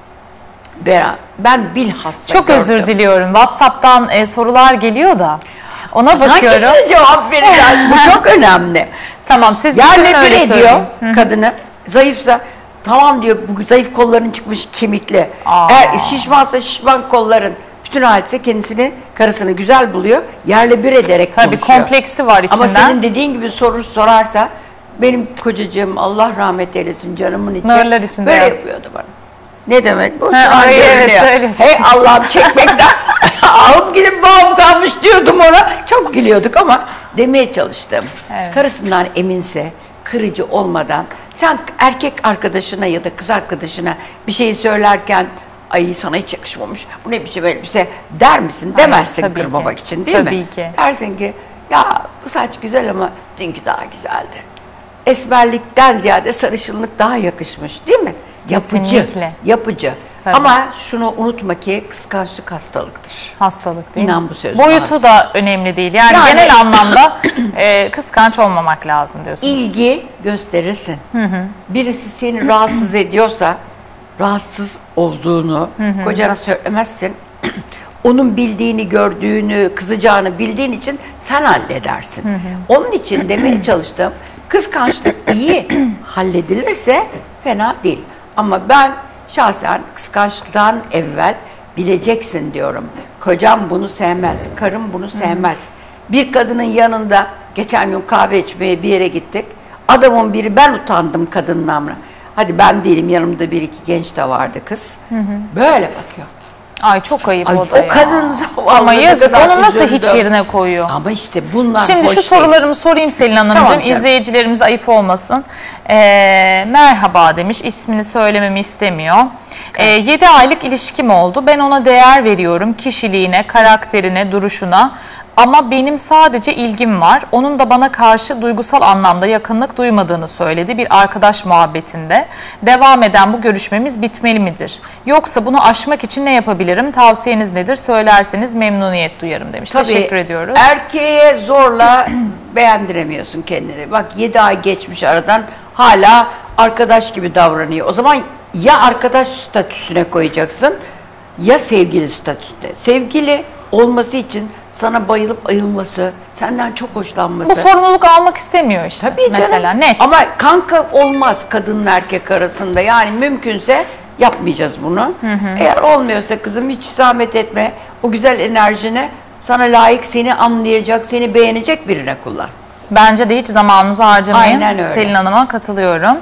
Ben bilhassa Çok gördüm. özür diliyorum. WhatsApp'tan sorular geliyor da. Ona bakıyorum. Hangisine cevap vereceğiz? Bu çok önemli. Tamam, siz Yerle bitirin, bir öyle ediyor söyleyin. kadını. Zayıfsa tamam diyor, bu zayıf kolların çıkmış kemikli. Aa. Eğer şişmansa şişman kolların. Bütün hadise kendisini, karısını güzel buluyor. Yerle bir ederek Tabii konuşuyor. kompleksi var içinden. Ama senin dediğin gibi soru sorarsa, benim kocacığım Allah rahmet eylesin canımın içi. Nurlar içinde böyle yatsın. yapıyordu bana. Ne demek bu? Ha, Şu an orayı evet görünüyor. söylesin. Hey Allah'ım, çekmekten alıp gidip bağım kalmış diyordum ona. Çok gülüyorduk ama demeye çalıştım. Evet. Karısından eminse, kırıcı olmadan, sen erkek arkadaşına ya da kız arkadaşına bir şeyi söylerken ay sana hiç yakışmamış, bu ne biçim elbise der misin? Demezsin tabii kırmamak ki. için, değil mi? Tabii ki. Dersin ki ya bu saç güzel ama dünkü daha güzeldi. Esmerlikten ziyade sarışınlık daha yakışmış, değil mi? Yapıcı, Kesinlikle. yapıcı. Tabii. Ama şunu unutma ki kıskançlık hastalıktır. Hastalık değil mi? İnan bu söz. Boyutu da önemli değil. Yani genel anlamda kıskanç olmamak lazım diyorsunuz. İlgi gösterirsin. Birisi seni rahatsız ediyorsa rahatsız olduğunu kocana söylemezsin. Onun bildiğini, gördüğünü, kızacağını bildiğin için sen halledersin. Onun için demeye çalıştım. Kıskançlık iyi halledilirse fena değil. Ama ben şahsen kıskançlıktan evvel bileceksin diyorum. Kocam bunu sevmez, karım bunu sevmez. Bir kadının yanında geçen gün kahve içmeye bir yere gittik. Adamın biri, ben utandım kadının namına. Hadi ben değilim, yanımda bir iki genç de vardı kız. Böyle bakıyor. Ay çok ayıp Ay, o da ya. o kadın zavallı, Ama ne yazık, kadar onu nasıl üzüldüm. hiç yerine koyuyor? Ama işte bunlar Şimdi hoş şu değil. sorularımı sorayım Selin Hanımcığım. Tamam canım. İzleyicilerimiz ayıp olmasın. Merhaba demiş. İsmini söylememi istemiyor. 7 aylık ilişkim oldu. Ben ona değer veriyorum. Kişiliğine, karakterine, duruşuna. Ama benim sadece ilgim var. Onun da bana karşı duygusal anlamda yakınlık duymadığını söyledi bir arkadaş muhabbetinde. Devam eden bu görüşmemiz bitmeli midir? Yoksa bunu aşmak için ne yapabilirim? Tavsiyeniz nedir? Söylerseniz memnuniyet duyarım demiş. Tabii, teşekkür ediyoruz. Erkeğe zorla beğendiremiyorsun kendini. Bak 7 ay geçmiş aradan, hala arkadaş gibi davranıyor. O zaman ya arkadaş statüsüne koyacaksın ya sevgili statüsüne. Sevgili olması için sana bayılıp ayılması, senden çok hoşlanması. Bu sorumluluk almak istemiyor işte. Tabii canım. Mesela net. Ama kanka olmaz kadınla erkek arasında. Yani mümkünse yapmayacağız bunu. Eğer olmuyorsa kızım hiç zahmet etme. O güzel enerjini sana layık, seni anlayacak, seni beğenecek birine kullan. Bence de hiç zamanınızı harcamayın. Aynen öyle. Selin Hanım'a katılıyorum.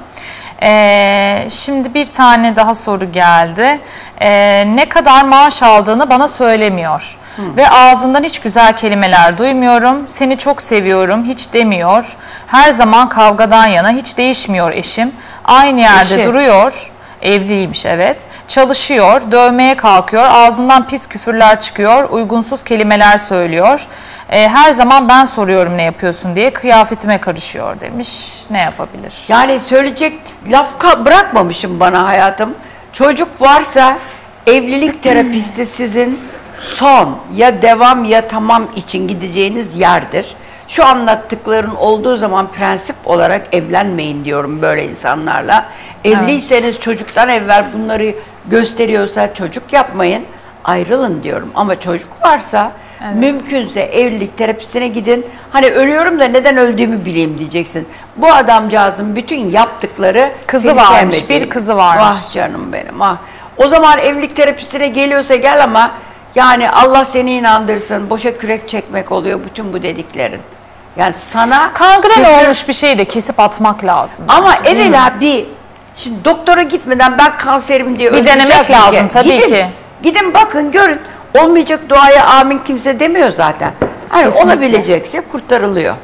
Şimdi bir tane daha soru geldi. Ne kadar maaş aldığını bana söylemiyor. Ve ağzından hiç güzel kelimeler duymuyorum. Seni çok seviyorum hiç demiyor. Her zaman kavgadan yana, hiç değişmiyor eşim. Aynı yerde Eşi. duruyor. Evliymiş, evet. Çalışıyor, dövmeye kalkıyor. Ağzından pis küfürler çıkıyor. Uygunsuz kelimeler söylüyor. Her zaman ben soruyorum ne yapıyorsun diye, kıyafetime karışıyor demiş. Ne yapabilir? Yani söyleyecek laf bırakmamışım bana hayatım. Çocuk varsa evlilik terapisti sizin son ya devam ya tamam için gideceğiniz yerdir. Şu anlattıkların olduğu zaman prensip olarak evlenmeyin diyorum böyle insanlarla. Evliyseniz çocuktan evvel bunları gösteriyorsa çocuk yapmayın, ayrılın diyorum. Ama çocuk varsa mümkünse evlilik terapisine gidin. Hani ölüyorum da neden öldüğümü bileyim diyeceksin. Bu adamcağızın bütün yaptıkları Kızı seni varmış, sevmediği. bir kızı varmış. Vah canım benim, ah. O zaman evlilik terapisine geliyorsa gel ama yani Allah seni inandırsın. Boşa kürek çekmek oluyor bütün bu dediklerin. Yani sana Kangren olmuş bir şeyi de kesip atmak lazım. ama bence, değil mi? evvela şimdi doktora gitmeden ben kanserim diye Bir öldüreceğiz denemek diye. lazım tabii Gidin, ki. Gidin bakın görün. Olmayacak duaya amin kimse demiyor zaten. Hani Kesinlikle. olabilecekse kurtarılıyor.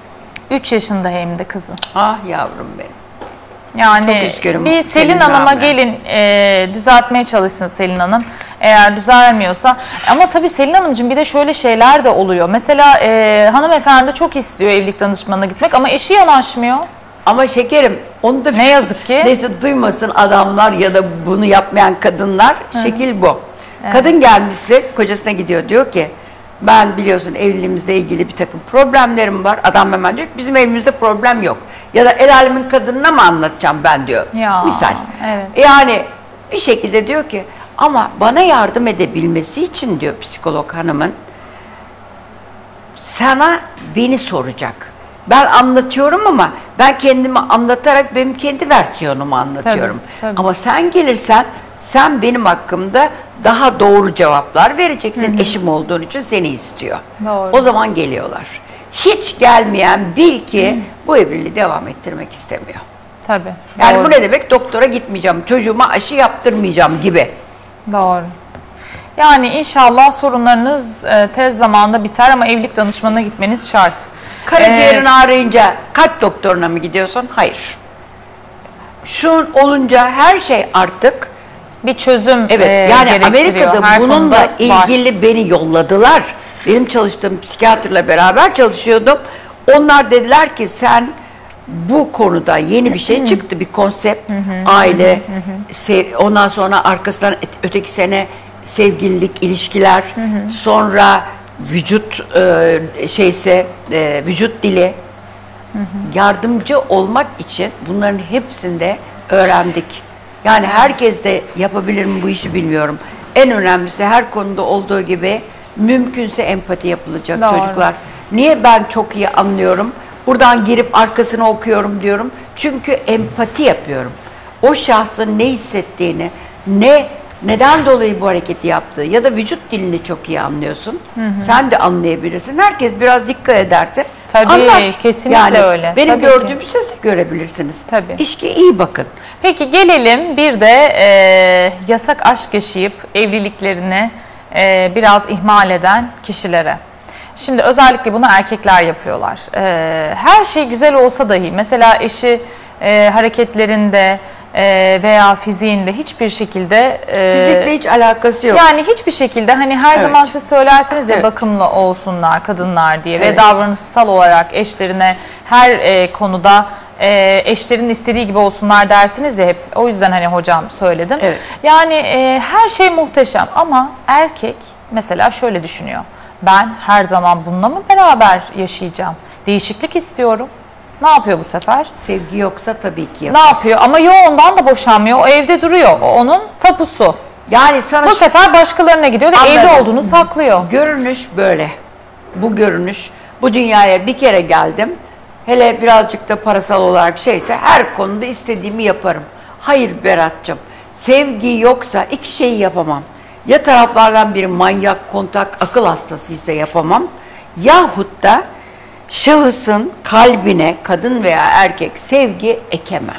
3 yaşında hem de kızı. Ah yavrum benim. Yani Çok üzgünüm bir senin Selin Hanım'a namına. gelin, düzeltmeye çalışsın Selin Hanım. Eğer düzelmiyorsa. Ama tabii Selin Hanımcığım bir de şöyle şeyler de oluyor. Mesela hanımefendi çok istiyor evlilik danışmanına gitmek ama eşi yanaşmıyor. Ama şekerim onu da Ne yazık ki. neyse duymasın adamlar ya da bunu yapmayan kadınlar. Şekil bu. Kadın gelmişse kocasına gidiyor, diyor ki ben biliyorsun evliliğimizle ilgili bir takım problemlerim var. Adam hemen diyor ki bizim evimizde problem yok. Ya da el alemin kadınına mı anlatacağım ben diyor. Ya, Misal. evet. Yani bir şekilde diyor ki ama bana yardım edebilmesi için diyor psikolog hanımın sana beni soracak. Ben anlatıyorum ama ben kendimi anlatarak benim kendi versiyonumu anlatıyorum. Tabii, tabii. Ama sen gelirsen sen benim hakkımda daha doğru cevaplar vereceksin. Eşim olduğun için seni istiyor. Doğru. O zaman geliyorlar. Hiç gelmeyen bil ki bu evliliği devam ettirmek istemiyor. Tabii. Yani doğru. bu ne demek? Doktora gitmeyeceğim, çocuğuma aşı yaptırmayacağım gibi. Doğru. Yani inşallah sorunlarınız tez zamanda biter ama evlilik danışmanına gitmeniz şart. Karaciğerin ağrıyınca kalp doktoruna mı gidiyorsun? Hayır. Şun olunca her şey artık Bir çözüm evet yani gerektiriyor. Amerika'da Her bununla konuda var. ilgili beni yolladılar. Benim çalıştığım psikiyatrla beraber çalışıyordum. Onlar dediler ki sen bu konuda yeni bir şey çıktı, bir konsept, aile, ondan sonra arkasından öteki sene sevgililik, ilişkiler, sonra vücut vücut dili, yardımcı olmak için bunların hepsinde öğrendik. Yani herkes de yapabilir mi bu işi bilmiyorum. En önemlisi her konuda olduğu gibi mümkünse empati yapılacak. Doğru. Çocuklar. Niye ben çok iyi anlıyorum? Buradan girip arkasını okuyorum diyorum. Çünkü empati yapıyorum. O şahsın ne hissettiğini, neden dolayı bu hareketi yaptığı ya da vücut dilini çok iyi anlıyorsun. Sen de anlayabilirsin. Herkes biraz dikkat ederse Tabii, anlar. kesinlikle yani öyle. Benim Tabii gördüğümü ki. siz de görebilirsiniz. Tabii. İşte iyi bakın. Peki gelelim bir de yasak aşk yaşayıp evliliklerini biraz ihmal eden kişilere. Şimdi özellikle bunu erkekler yapıyorlar. Her şey güzel olsa dahi mesela eşi hareketlerinde veya fiziğinde hiçbir şekilde Fizikle hiç alakası yok. yani hiçbir şekilde hani her Evet. zaman siz söylersiniz ya Evet. bakımlı olsunlar kadınlar diye ve Evet. davranışsal olarak eşlerine her konuda eşlerin istediği gibi olsunlar dersiniz ya hep. O yüzden hani hocam söyledim. Evet. Yani her şey muhteşem ama erkek mesela şöyle düşünüyor. Ben her zaman bununla mı beraber yaşayacağım? Değişiklik istiyorum. Ne yapıyor bu sefer? Sevgi yoksa tabii ki Ne yapar. yapıyor? Ama yo ondan da boşanmıyor. O evde duruyor. O onun tapusu. Yani sana Bu sefer başkalarına gidiyor ve Anladım. evli olduğunu saklıyor. görünüş böyle. Bu görünüş. Bu dünyaya bir kere geldim. Hele birazcık da parasal olarak şeyse her konuda istediğimi yaparım. Hayır Berat'cığım. Sevgi yoksa iki şeyi yapamam. Ya taraflardan biri manyak, kontak, akıl hastasıysa yapamam. Yahut da şahısın kalbine kadın veya erkek sevgi ekemem.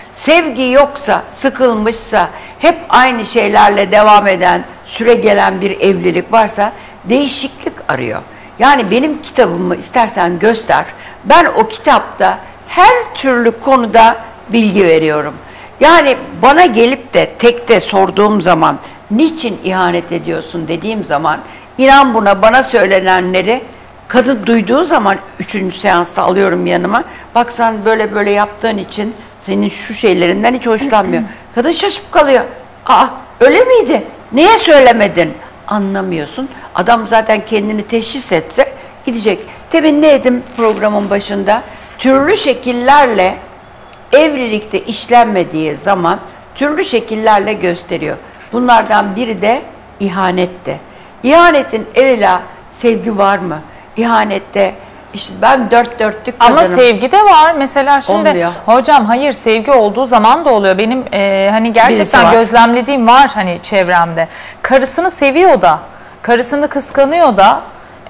Sevgi yoksa, sıkılmışsa, hep aynı şeylerle devam eden, süre gelen bir evlilik varsa değişiklik arıyor. Yani benim kitabımı istersen göster. Ben o kitapta her türlü konuda bilgi veriyorum. Yani bana gelip de tekte sorduğum zaman niçin ihanet ediyorsun dediğim zaman inan bana söylenenleri kadın duyduğu zaman 3. seansta alıyorum yanıma. Bak sen böyle böyle yaptığın için senin şu şeylerinden hiç hoşlanmıyor. Kadın şaşıp kalıyor. Aa öyle miydi? Niye söylemedin? Anlamıyorsun. Adam zaten kendini teşhis etse gidecek. Temin ne edim programın başında? Türlü şekillerle evlilikte işlenmediği zaman türlü şekillerle gösteriyor. Bunlardan biri de ihanetti. İhanetin evvela sevgi var mı? İhanette işte ben dört dörtlük kadınım. Ama sevgi de var. Mesela şimdi Olmuyor. hocam hayır sevgi olduğu zaman da oluyor. Benim hani Birisi gerçekten var. gözlemlediğim var hani çevremde. Karısını seviyor da, karısını kıskanıyor da,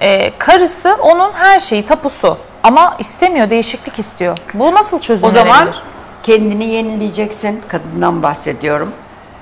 karısı onun her şeyi, tapusu. Ama istemiyor, değişiklik istiyor. Bu nasıl O çözümlenebilir? zaman kendini yenileyeceksin. Kadından bahsediyorum.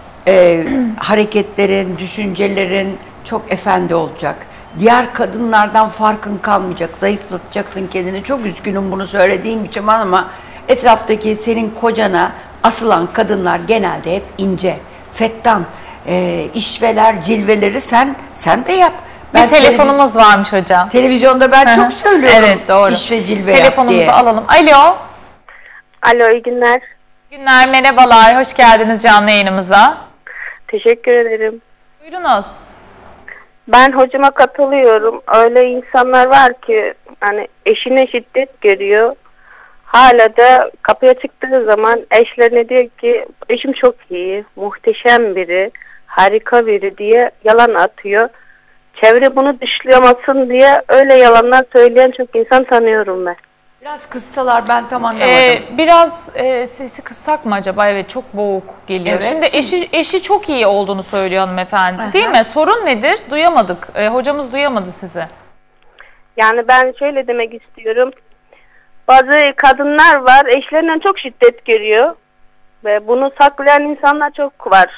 Hareketlerin, düşüncelerin çok efendi olacak. Diğer kadınlardan farkın kalmayacak. Zayıflatacaksın kendini. Çok üzgünüm bunu söylediğim için ama etraftaki senin kocana asılan kadınlar genelde hep ince, fettan, işveler, cilveleri sen de yap. Bir telefonumuz varmış hocam. Televizyonda ben çok söylüyorum. Evet doğru. İş ve cilve yap Telefonumuzu diye. alalım. Alo. Alo, iyi günler. Günler, merhabalar. Hoş geldiniz canlı yayınımıza. Teşekkür ederim. Buyurunuz. Ben hocama katılıyorum. Öyle insanlar var ki hani eşine şiddet görüyor. Hala da kapıya çıktığı zaman eşlerine diyor ki eşim çok iyi, muhteşem biri, harika biri diye yalan atıyor. Çevre bunu dışlayamasın diye öyle yalanlar söyleyen çok insan tanıyorum ben. Biraz kıssalar ben tam anlamadım. Biraz sesi kıssak mı acaba? Evet çok boğuk geliyor. Evet. Şimdi eşi çok iyi olduğunu söylüyor hanımefendi Aha. değil mi? Sorun nedir? Duyamadık. Hocamız duyamadı sizi. Yani ben şöyle demek istiyorum. Bazı kadınlar var eşlerinden çok şiddet görüyor. Ve bunu saklayan insanlar çok var.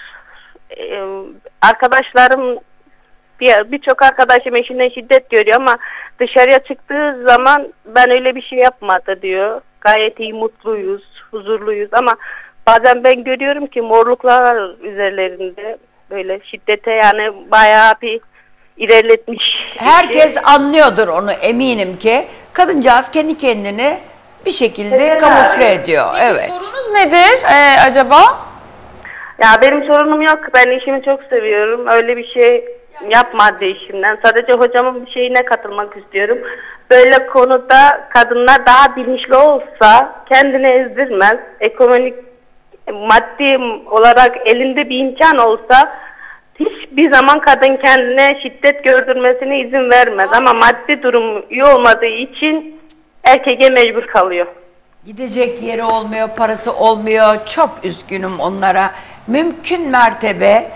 Arkadaşlarım birçok arkadaşım eşinden şiddet görüyor ama dışarıya çıktığı zaman ben öyle bir şey yapmadı diyor. Gayet iyi, mutluyuz, huzurluyuz ama bazen ben görüyorum ki morluklar üzerlerinde böyle şiddete yani bayağı bir ilerletmiş. Herkes anlıyordur onu eminim ki. Kadıncağız kendi kendini bir şekilde Evet. kamufle ediyor. Evet. Sorunuz nedir acaba? Ya benim sorunum yok. Ben işimi çok seviyorum. Öyle bir şey yapmadı işimden. Sadece hocamın bir şeyine katılmak istiyorum. Böyle konuda kadınlar daha bilinçli olsa kendini ezdirmez. Ekonomik, maddi olarak elinde bir imkan olsa hiçbir zaman kadın kendine şiddet gördürmesine izin vermez. Ama maddi durum iyi olmadığı için erkeğe mecbur kalıyor. Gidecek yeri olmuyor, parası olmuyor. Çok üzgünüm onlara. Mümkün mertebe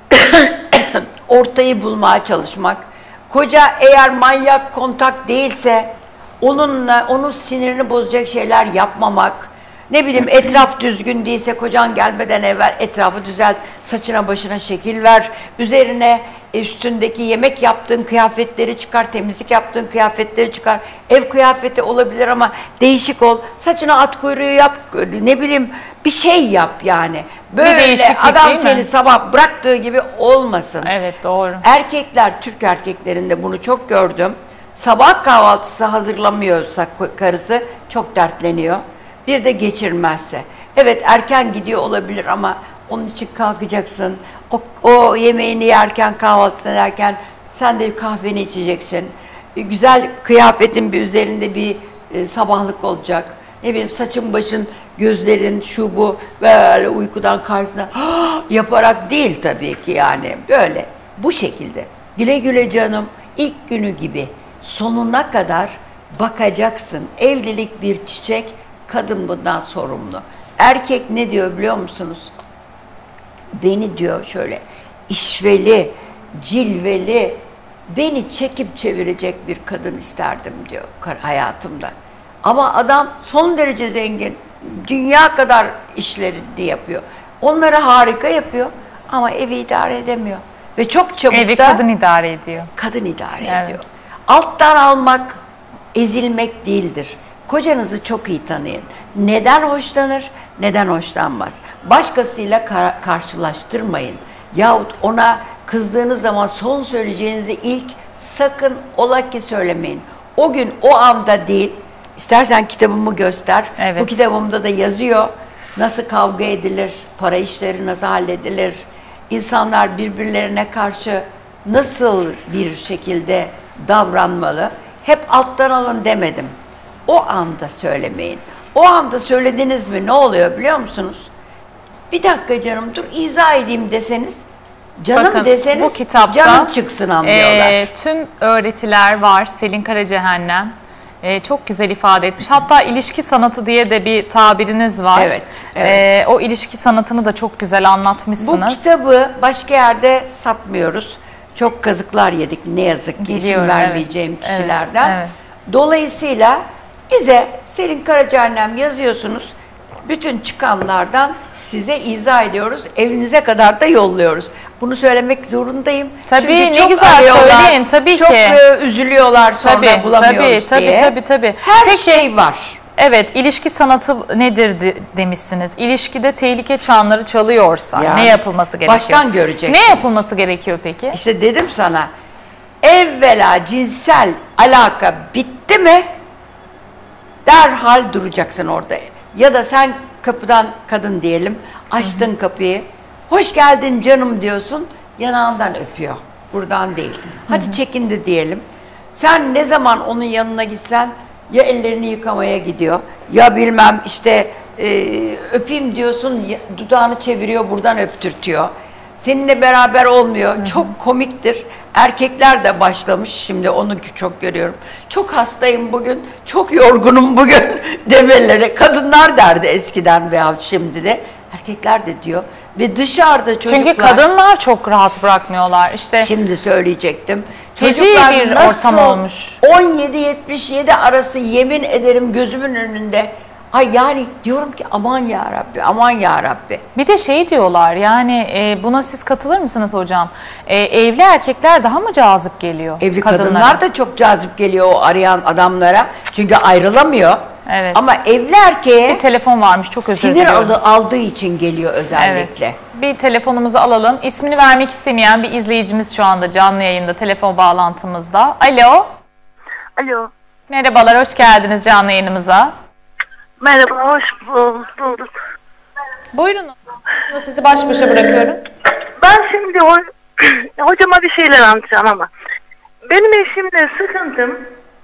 ortayı bulmaya çalışmak. Koca eğer manyak, kontak değilse onun sinirini bozacak şeyler yapmamak. Ne bileyim, etraf düzgün değilse kocan gelmeden evvel etrafı düzelt, saçına başına şekil ver, üzerine üstündeki yemek yaptığın kıyafetleri çıkar, temizlik yaptığın kıyafetleri çıkar. Ev kıyafeti olabilir ama değişik ol, saçına at kuyruğu yap, ne bileyim bir şey yap yani. Böyle değişiklik adam değil mi? seni sabah bıraktığı gibi olmasın. Evet, doğru. Erkekler, Türk erkeklerinde bunu çok gördüm. Sabah kahvaltısı hazırlamıyorsa karısı çok dertleniyor. Bir de geçirmezse. Evet, erken gidiyor olabilir ama onun için kalkacaksın. O yemeğini yerken, kahvaltısını ederken sen de kahveni içeceksin. Güzel kıyafetin bir üzerinde bir sabahlık olacak. Ne bileyim, saçın başın, gözlerin, şu bu böyle uykudan karşısına yaparak değil tabii ki yani. Böyle bu şekilde. Güle güle canım, ilk günü gibi sonuna kadar bakacaksın. Evlilik bir çiçek, kadın bundan sorumlu. Erkek ne diyor biliyor musunuz? Beni diyor şöyle işveli, cilveli, beni çekip çevirecek bir kadın isterdim diyor hayatımda. Ama adam son derece zengin, dünya kadar işlerini yapıyor. Onları harika yapıyor ama evi idare edemiyor. Ve çok çabuk Evi da kadın idare ediyor. kadın idare Evet. ediyor. Alttan almak, ezilmek değildir. Kocanızı çok iyi tanıyın. Neden hoşlanır, neden hoşlanmaz? Başkasıyla karşılaştırmayın. Yahut ona kızdığınız zaman son söyleyeceğinizi ilk sakın ola ki söylemeyin. O gün o anda değil, istersen kitabımı göster. Evet. Bu kitabımda da yazıyor. Nasıl kavga edilir, para işleri nasıl halledilir, insanlar birbirlerine karşı nasıl bir şekilde davranmalı. Hep alttan alın demedim. O anda söylemeyin. O anda söylediniz mi ne oluyor biliyor musunuz? Bir dakika canım dur izah edeyim deseniz, canım Bakın, deseniz bu kitapta, canım çıksın anlıyorlar. Tüm öğretiler var. Selin Karacehennem çok güzel ifade etmiş. Hatta ilişki sanatı diye de bir tabiriniz var. Evet, evet. O ilişki sanatını da çok güzel anlatmışsınız. Bu kitabı başka yerde satmıyoruz. Çok kazıklar yedik ne yazık ki, isim Biliyorum, vermeyeceğim evet. kişilerden. Evet, evet. Dolayısıyla bize Selin Karacaannem yazıyorsunuz. Bütün çıkanlardan size izah ediyoruz. Evinize kadar da yolluyoruz. Bunu söylemek zorundayım. Tabii, Çünkü ne çok güzel arıyorlar, söyleyin, tabii çok ki. üzülüyorlar sonra bulamıyoruz diye. Tabii. Her Peki, şey var. evet, ilişki sanatı nedir demişsiniz. İlişkide tehlike çanları çalıyorsa Yani, ne yapılması gerekiyor? baştan göreceksiniz. Ne yapılması gerekiyor peki? İşte dedim sana, evvela cinsel alaka bitti mi derhal duracaksın orada. Ya da sen kapıdan, kadın diyelim, açtın kapıyı, hoş geldin canım diyorsun, yanağından öpüyor, buradan değil. Hadi çekindi diyelim. Sen ne zaman onun yanına gitsen ya ellerini yıkamaya gidiyor, ya bilmem işte öpeyim diyorsun, dudağını çeviriyor, buradan öptürtüyor. Seninle beraber olmuyor. Çok komiktir. Erkekler de başlamış. Şimdi onu çok görüyorum. Çok hastayım bugün, çok yorgunum bugün demeleri. Kadınlar derdi eskiden veya şimdi de. Erkekler de diyor. Ve dışarıda çocuklar... Çünkü kadınlar çok rahat bırakmıyorlar. İşte Şimdi söyleyecektim. feci Çocuklar bir nasıl ortam olmuş. 17-77 arası yemin ederim gözümün önünde. Ay yani diyorum ki aman ya Rabbi, aman ya Rabbi. Bir de şey diyorlar yani buna siz katılır mısınız hocam? Evli erkekler daha mı cazip geliyor Evli kadınlara? kadınlar da çok cazip geliyor o arayan adamlara. Çünkü ayrılamıyor. Evet. Ama evli erkeğe Bir telefon varmış, çok özür sinir diliyorum. aldığı için geliyor özellikle. Evet. Bir telefonumuzu alalım. İsmini vermek istemeyen bir izleyicimiz şu anda canlı yayında, telefon bağlantımızda. Alo. Alo, Merhabalar, hoş geldiniz canlı yayınımıza. Merhaba, hoş bulduk. Buyurun. Sizi baş başa bırakıyorum. Ben şimdi hocama bir şeyler anlatacağım ama benim eşimle sıkıntım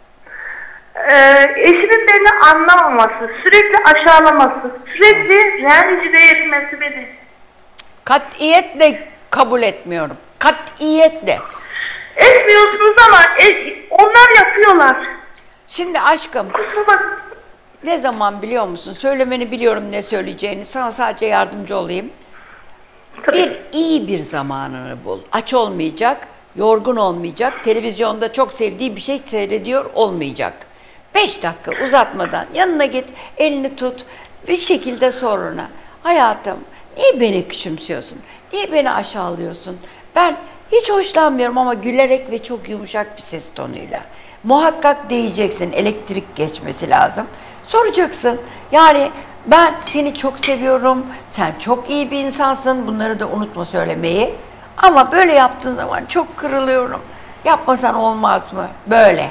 eşimin beni anlamaması, sürekli aşağılaması, sürekli rencide etmesi beni. Katiyetle kabul etmiyorum. Katiyetle. Etmiyorsunuz ama onlar yapıyorlar. Şimdi aşkım, Kusura bak. ne zaman biliyor musun? Söylemeni biliyorum ne söyleyeceğini. Sana sadece yardımcı olayım. Tabii. İyi bir zamanını bul. Aç olmayacak, yorgun olmayacak, televizyonda çok sevdiği bir şey seyrediyor olmayacak. 5 dakika uzatmadan yanına git, elini tut, bir şekilde sor ona. Hayatım, niye beni küçümsüyorsun? Niye beni aşağılıyorsun? Ben hiç hoşlanmıyorum ama gülerek ve çok yumuşak bir ses tonuyla. Muhakkak diyeceksin, elektrik geçmesi lazım. Soracaksın, yani ben seni çok seviyorum, sen çok iyi bir insansın, bunları da unutma söylemeyi. Ama böyle yaptığın zaman çok kırılıyorum. Yapmasan olmaz mı? Böyle.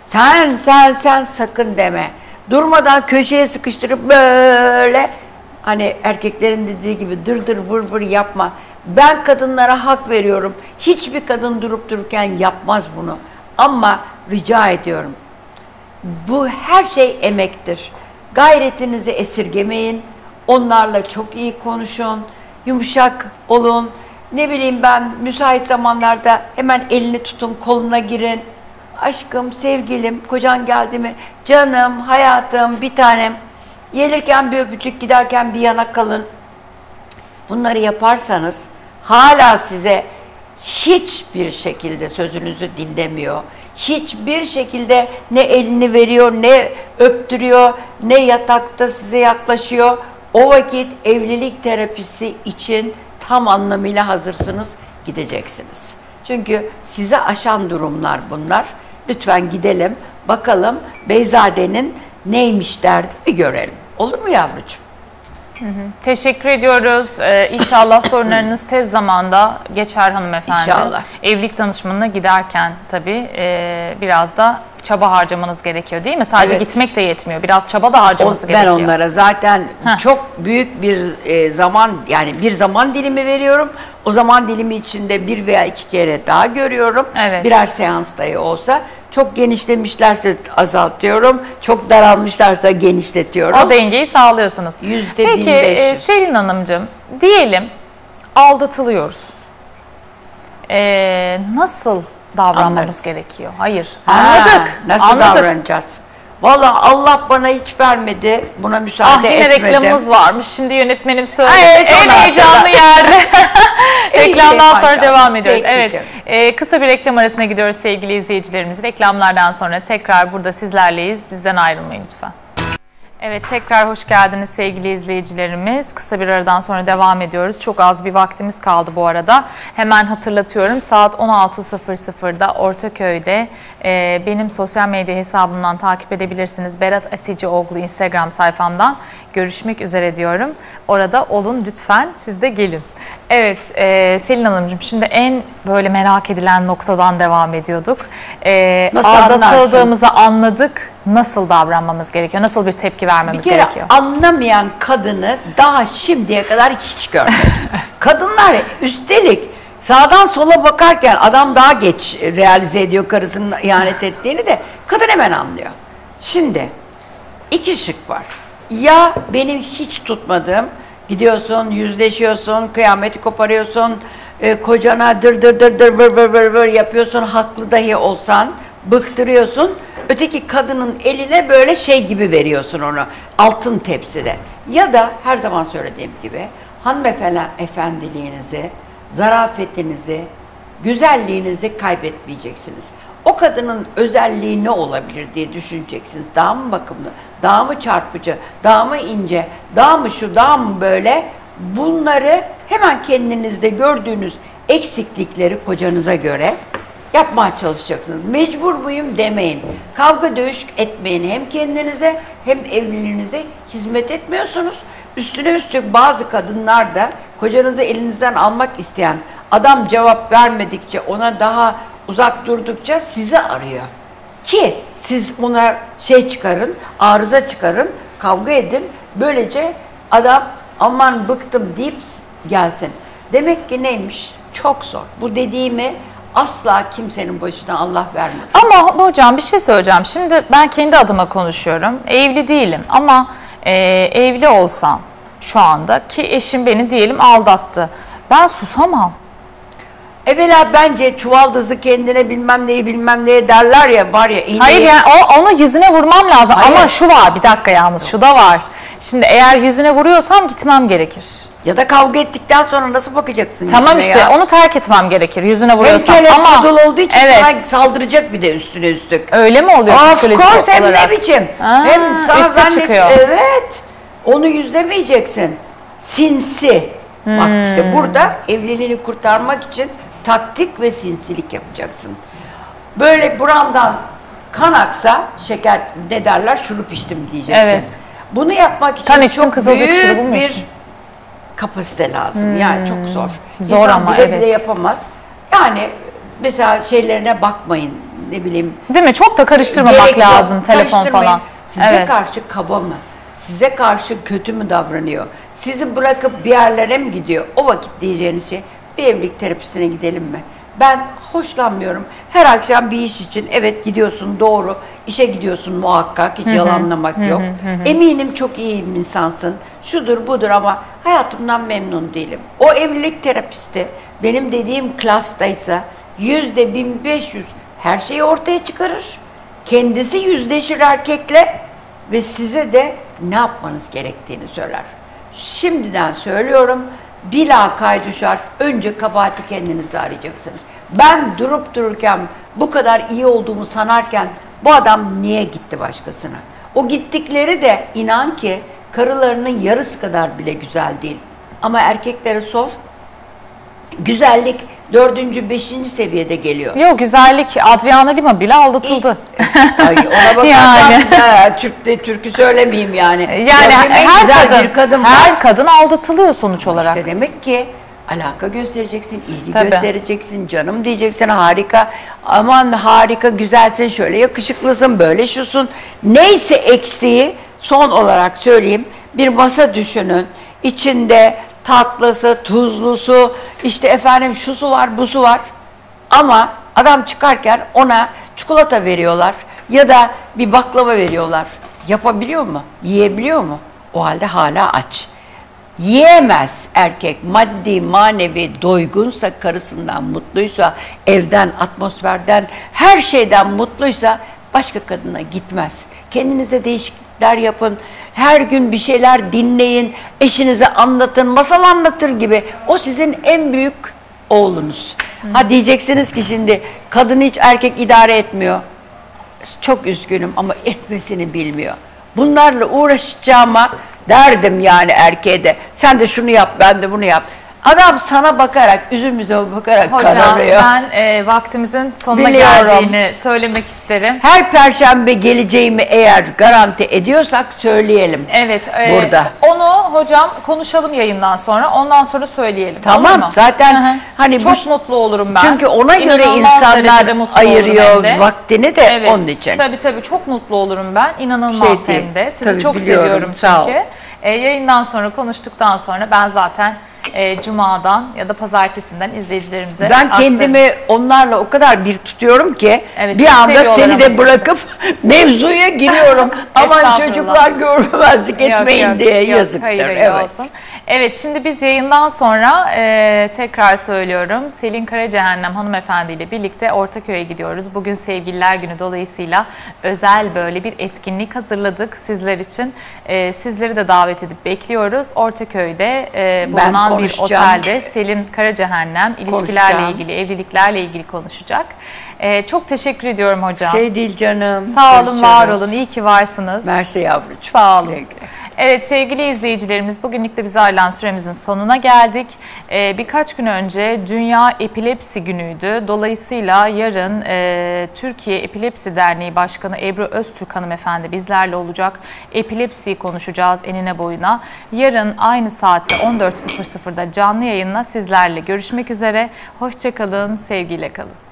Sen sakın deme. Durmadan köşeye sıkıştırıp böyle, hani erkeklerin dediği gibi dır dır vır vır yapma. Ben kadınlara hak veriyorum. Hiçbir kadın durup dururken yapmaz bunu. Ama rica ediyorum. Bu her şey emektir. Gayretinizi esirgemeyin. Onlarla çok iyi konuşun. Yumuşak olun. Ne bileyim ben, müsait zamanlarda hemen elini tutun, koluna girin. Aşkım, sevgilim, kocan geldi mi? Canım, hayatım, bir tanem. Gelirken bir öpücük, giderken bir yanak kalın. Bunları yaparsanız hala size hiçbir şekilde sözünüzü dinlemiyor. Hiçbir şekilde ne elini veriyor, ne öptürüyor, ne yatakta size yaklaşıyor. O vakit evlilik terapisi için tam anlamıyla hazırsınız, gideceksiniz. Çünkü size aşan durumlar bunlar. Lütfen gidelim, bakalım Beyzade'nin neymiş derdi bir görelim. Olur mu yavrucuğum? Teşekkür ediyoruz. İnşallah sorunlarınız tez zamanda geçer hanımefendi. İnşallah. Evlilik danışmanına giderken tabii biraz da çaba harcamanız gerekiyor değil mi? Sadece Evet. gitmek de yetmiyor. Biraz çaba da harcaması Ben gerekiyor. onlara zaten çok büyük bir zaman, yani bir zaman dilimi veriyorum. O zaman dilimi içinde 1 veya 2 kere daha görüyorum. Evet. Birer seans dahi olsa. Çok genişlemişlerse azaltıyorum. Çok daralmışlarsa genişletiyorum. O dengeyi sağlıyorsunuz. Yüzde Peki 1500. Selin Hanımcığım, diyelim aldatılıyoruz. Nasıl davranmamız Anlarız. gerekiyor? Hayır. Ha, Anladık. nasıl Anladık. davranacağız? Vallahi Allah bana hiç vermedi. Buna müsaade Ah, yine etmedim. reklamımız varmış. Şimdi yönetmenim söyledi. Ay, En sonra heyecanlı hatırlat. yerde. Reklamdan sonra maşallah. devam ediyoruz. Peki Evet. canım. Kısa bir reklam arasına gidiyoruz sevgili izleyicilerimiz. Reklamlardan sonra tekrar burada sizlerleyiz. Bizden ayrılmayın lütfen. Evet, tekrar hoş geldiniz sevgili izleyicilerimiz. Kısa bir aradan sonra devam ediyoruz. Çok az bir vaktimiz kaldı bu arada. Hemen hatırlatıyorum. Saat 16.00'da Ortaköy'de benim sosyal medya hesabımdan takip edebilirsiniz. Berat Asicioğlu Instagram sayfamdan görüşmek üzere diyorum. Orada olun lütfen. Siz de gelin. Evet Selin Hanımcığım, şimdi en böyle merak edilen noktadan devam ediyorduk. Nasıl Aldatıldığımızı anladık. Nasıl davranmamız gerekiyor? Nasıl bir tepki Bir vermemiz kere gerekiyor? anlamayan kadını daha şimdiye kadar hiç görmedim. Kadınlar üstelik sağdan sola bakarken adam daha geç realize ediyor karısının ihanet ettiğini de kadın hemen anlıyor. Şimdi 2 şık var. Ya benim hiç tutmadığım, gidiyorsun, yüzleşiyorsun, kıyameti koparıyorsun, kocana dır dır dır dır vır vır vır vır yapıyorsun, haklı dahi olsan, bıktırıyorsun. Öteki kadının eline böyle şey gibi veriyorsun onu, altın tepside. Ya da her zaman söylediğim gibi hanımefendiliğinizi, zarafetinizi, güzelliğinizi kaybetmeyeceksiniz. O kadının özelliği ne olabilir diye düşüneceksiniz. Daha mı bakımlı, daha mı çarpıcı, daha mı ince, daha mı şu, daha mı böyle? Bunları hemen kendinizde gördüğünüz eksiklikleri kocanıza göre yapmaya çalışacaksınız. Mecbur muyum demeyin. Kavga dövüş etmeyin. Hem kendinize hem evliliğinize hizmet etmiyorsunuz. Üstüne üstlük bazı kadınlar da kocanızı elinizden almak isteyen adam cevap vermedikçe, ona daha uzak durdukça sizi arıyor. Ki siz ona şey çıkarın, arıza çıkarın, kavga edin. Böylece adam aman bıktım deyip gelsin. Demek ki neymiş? Çok zor. Bu dediğimi asla kimsenin başına Allah vermesin. Ama hocam bir şey söyleyeceğim. Şimdi ben kendi adıma konuşuyorum. Evli değilim ama evli olsam şu anda ki eşim beni diyelim aldattı. Ben susamam. Evvela bence çuvaldızı kendine bilmem neye derler ya, var ya. Hayır yani onu yüzüne vurmam lazım. Hayır. Ama şu var, bir dakika yalnız şu da var. Şimdi eğer yüzüne vuruyorsam gitmem gerekir. Ya da kavga ettikten sonra nasıl bakacaksın? Tamam yüzüne işte ya? onu terk etmem gerekir yüzüne vuruyorsam. Hem Ama dolu olduğu için evet. sana saldıracak bir de üstüne üstlük. Öyle mi oluyor? Of psikolojik course, hem olarak? ne biçim. Aa, Hem sana üste çıkıyor. evet. Onu yüzlemeyeceksin. Sinsi. Bak işte burada evliliğini kurtarmak için taktik ve sinsilik yapacaksın. Böyle burandan kan aksa şeker ne derler? Şurup içtim diyeceksin. Evet. Bunu yapmak için Kan içtim, çok kızılcık şurubu büyük mu bir içtin? kapasite lazım. Yani çok zor. Zor İnsan ama, bile bile evet. yapamaz. Yani mesela şeylerine bakmayın. Ne bileyim. Değil mi? Çok da karıştırmamak Gerek yok, lazım telefon karıştırmayın. falan. Size Evet. karşı kaba mı? Size karşı kötü mü davranıyor? Sizi bırakıp bir yerlere mi gidiyor? O vakit diyeceğiniz şey, bir evlilik terapisine gidelim mi? Ben hoşlanmıyorum. Her akşam bir iş için evet gidiyorsun, doğru. İşe gidiyorsun muhakkak, hiç yalanlamak yok. Eminim çok iyi bir insansın. Şudur budur ama hayatımdan memnun değilim. O evlilik terapisti benim dediğim klastaysa %1500 her şeyi ortaya çıkarır. Kendisi yüzleşir erkekle ve size de ne yapmanız gerektiğini söyler. Şimdiden söylüyorum, bila kaydı şart, önce kabahati kendinizde arayacaksınız. Ben durup dururken, bu kadar iyi olduğumu sanarken bu adam niye gitti başkasına? O gittikleri de inan ki karılarının yarısı kadar bile güzel değil. Ama erkeklere sor, güzellik 4. 5. seviyede geliyor. Yok, güzellik Adriana Lima bile aldatıldı. Ay, ona bakarsan Yani. Türkü söylemeyeyim yani. Yani Gördüğüm en her güzel kadın, bir kadın var. her kadın aldatılıyor sonuç olarak. İşte demek ki alaka göstereceksin, ilgi Tabii. göstereceksin, canım diyeceksin, harika, aman harika, güzelsin, şöyle yakışıklısın, böyle şusun. Neyse eksiği, son olarak söyleyeyim, bir masa düşünün, içinde tatlısı, tuzlusu, işte efendim şusu var, busu var. Ama adam çıkarken ona çikolata veriyorlar ya da bir baklava veriyorlar. Yapabiliyor mu? Yiyebiliyor mu? O halde hala aç. Yiyemez erkek, maddi manevi doygunsa, karısından mutluysa, evden, atmosferden, her şeyden mutluysa başka kadına gitmez. Kendinize değişiklikler yapın. Her gün bir şeyler dinleyin, eşinize anlatın, masal anlatır gibi. O sizin en büyük oğlunuz. Ha diyeceksiniz ki şimdi kadın hiç erkek idare etmiyor. Çok üzgünüm ama etmesini bilmiyor. Bunlarla uğraşacağıma derdim yani erkeğe de. Sen de şunu yap, ben de bunu yap. Adam sana bakarak, üzümüze bakarak Hocam kararıyor. ben vaktimizin sonuna Biliyorum. geldiğini söylemek isterim. Her perşembe geleceğimi eğer garanti ediyorsak söyleyelim. Evet. Burada. Onu hocam konuşalım yayından sonra. Ondan sonra söyleyelim. Tamam, olur mu? zaten Hı hı. hani çok mutlu olurum ben. Çünkü ona göre İnanılmaz derecede insanlar mutlu olurum ayırıyor hem de. vaktini de Evet. onun için. Tabii çok mutlu olurum ben. İnanılmaz Şey diyeyim, hem de. Sizi tabii çok biliyorum, seviyorum sağ ol. çünkü. Yayından sonra konuştuktan sonra ben zaten Cuma'dan ya da Pazartesinden izleyicilerimize Ben aktarırım. kendimi onlarla o kadar bir tutuyorum ki Evet, bir çok anda seviyorlar seni ama de sizi. bırakıp mevzuya giriyorum. Aman Estağfurullah. çocuklar görmemezlik etmeyin Yok, diye yok, yazıktır. hayır, Evet. olsun. Evet, şimdi biz yayından sonra tekrar söylüyorum. Selin Karacehennem hanımefendi ile birlikte Ortaköy'e gidiyoruz. Bugün Sevgililer Günü dolayısıyla özel böyle bir etkinlik hazırladık sizler için. Sizleri de davet edip bekliyoruz. Ortaköy'de bulunan bir konuşacağım. otelde Selin Karacehennem ilişkilerle Konuşacağım. ilgili, evliliklerle ilgili konuşacak. Çok teşekkür ediyorum hocam. Şey değil canım. Sağ olun, var görüşürüz. olun. İyi ki varsınız. Mersi yavrucuğum. Sağ olun. Güle güle. Evet sevgili izleyicilerimiz, bugünlük de bize ayrılan süremizin sonuna geldik. Birkaç gün önce Dünya Epilepsi Günü'ydü. Dolayısıyla yarın Türkiye Epilepsi Derneği Başkanı Ebru Öztürk hanımefendi bizlerle olacak. Epilepsiyi konuşacağız enine boyuna. Yarın aynı saatte 14.00'da canlı yayınla sizlerle görüşmek üzere. Hoşça kalın, sevgiyle kalın.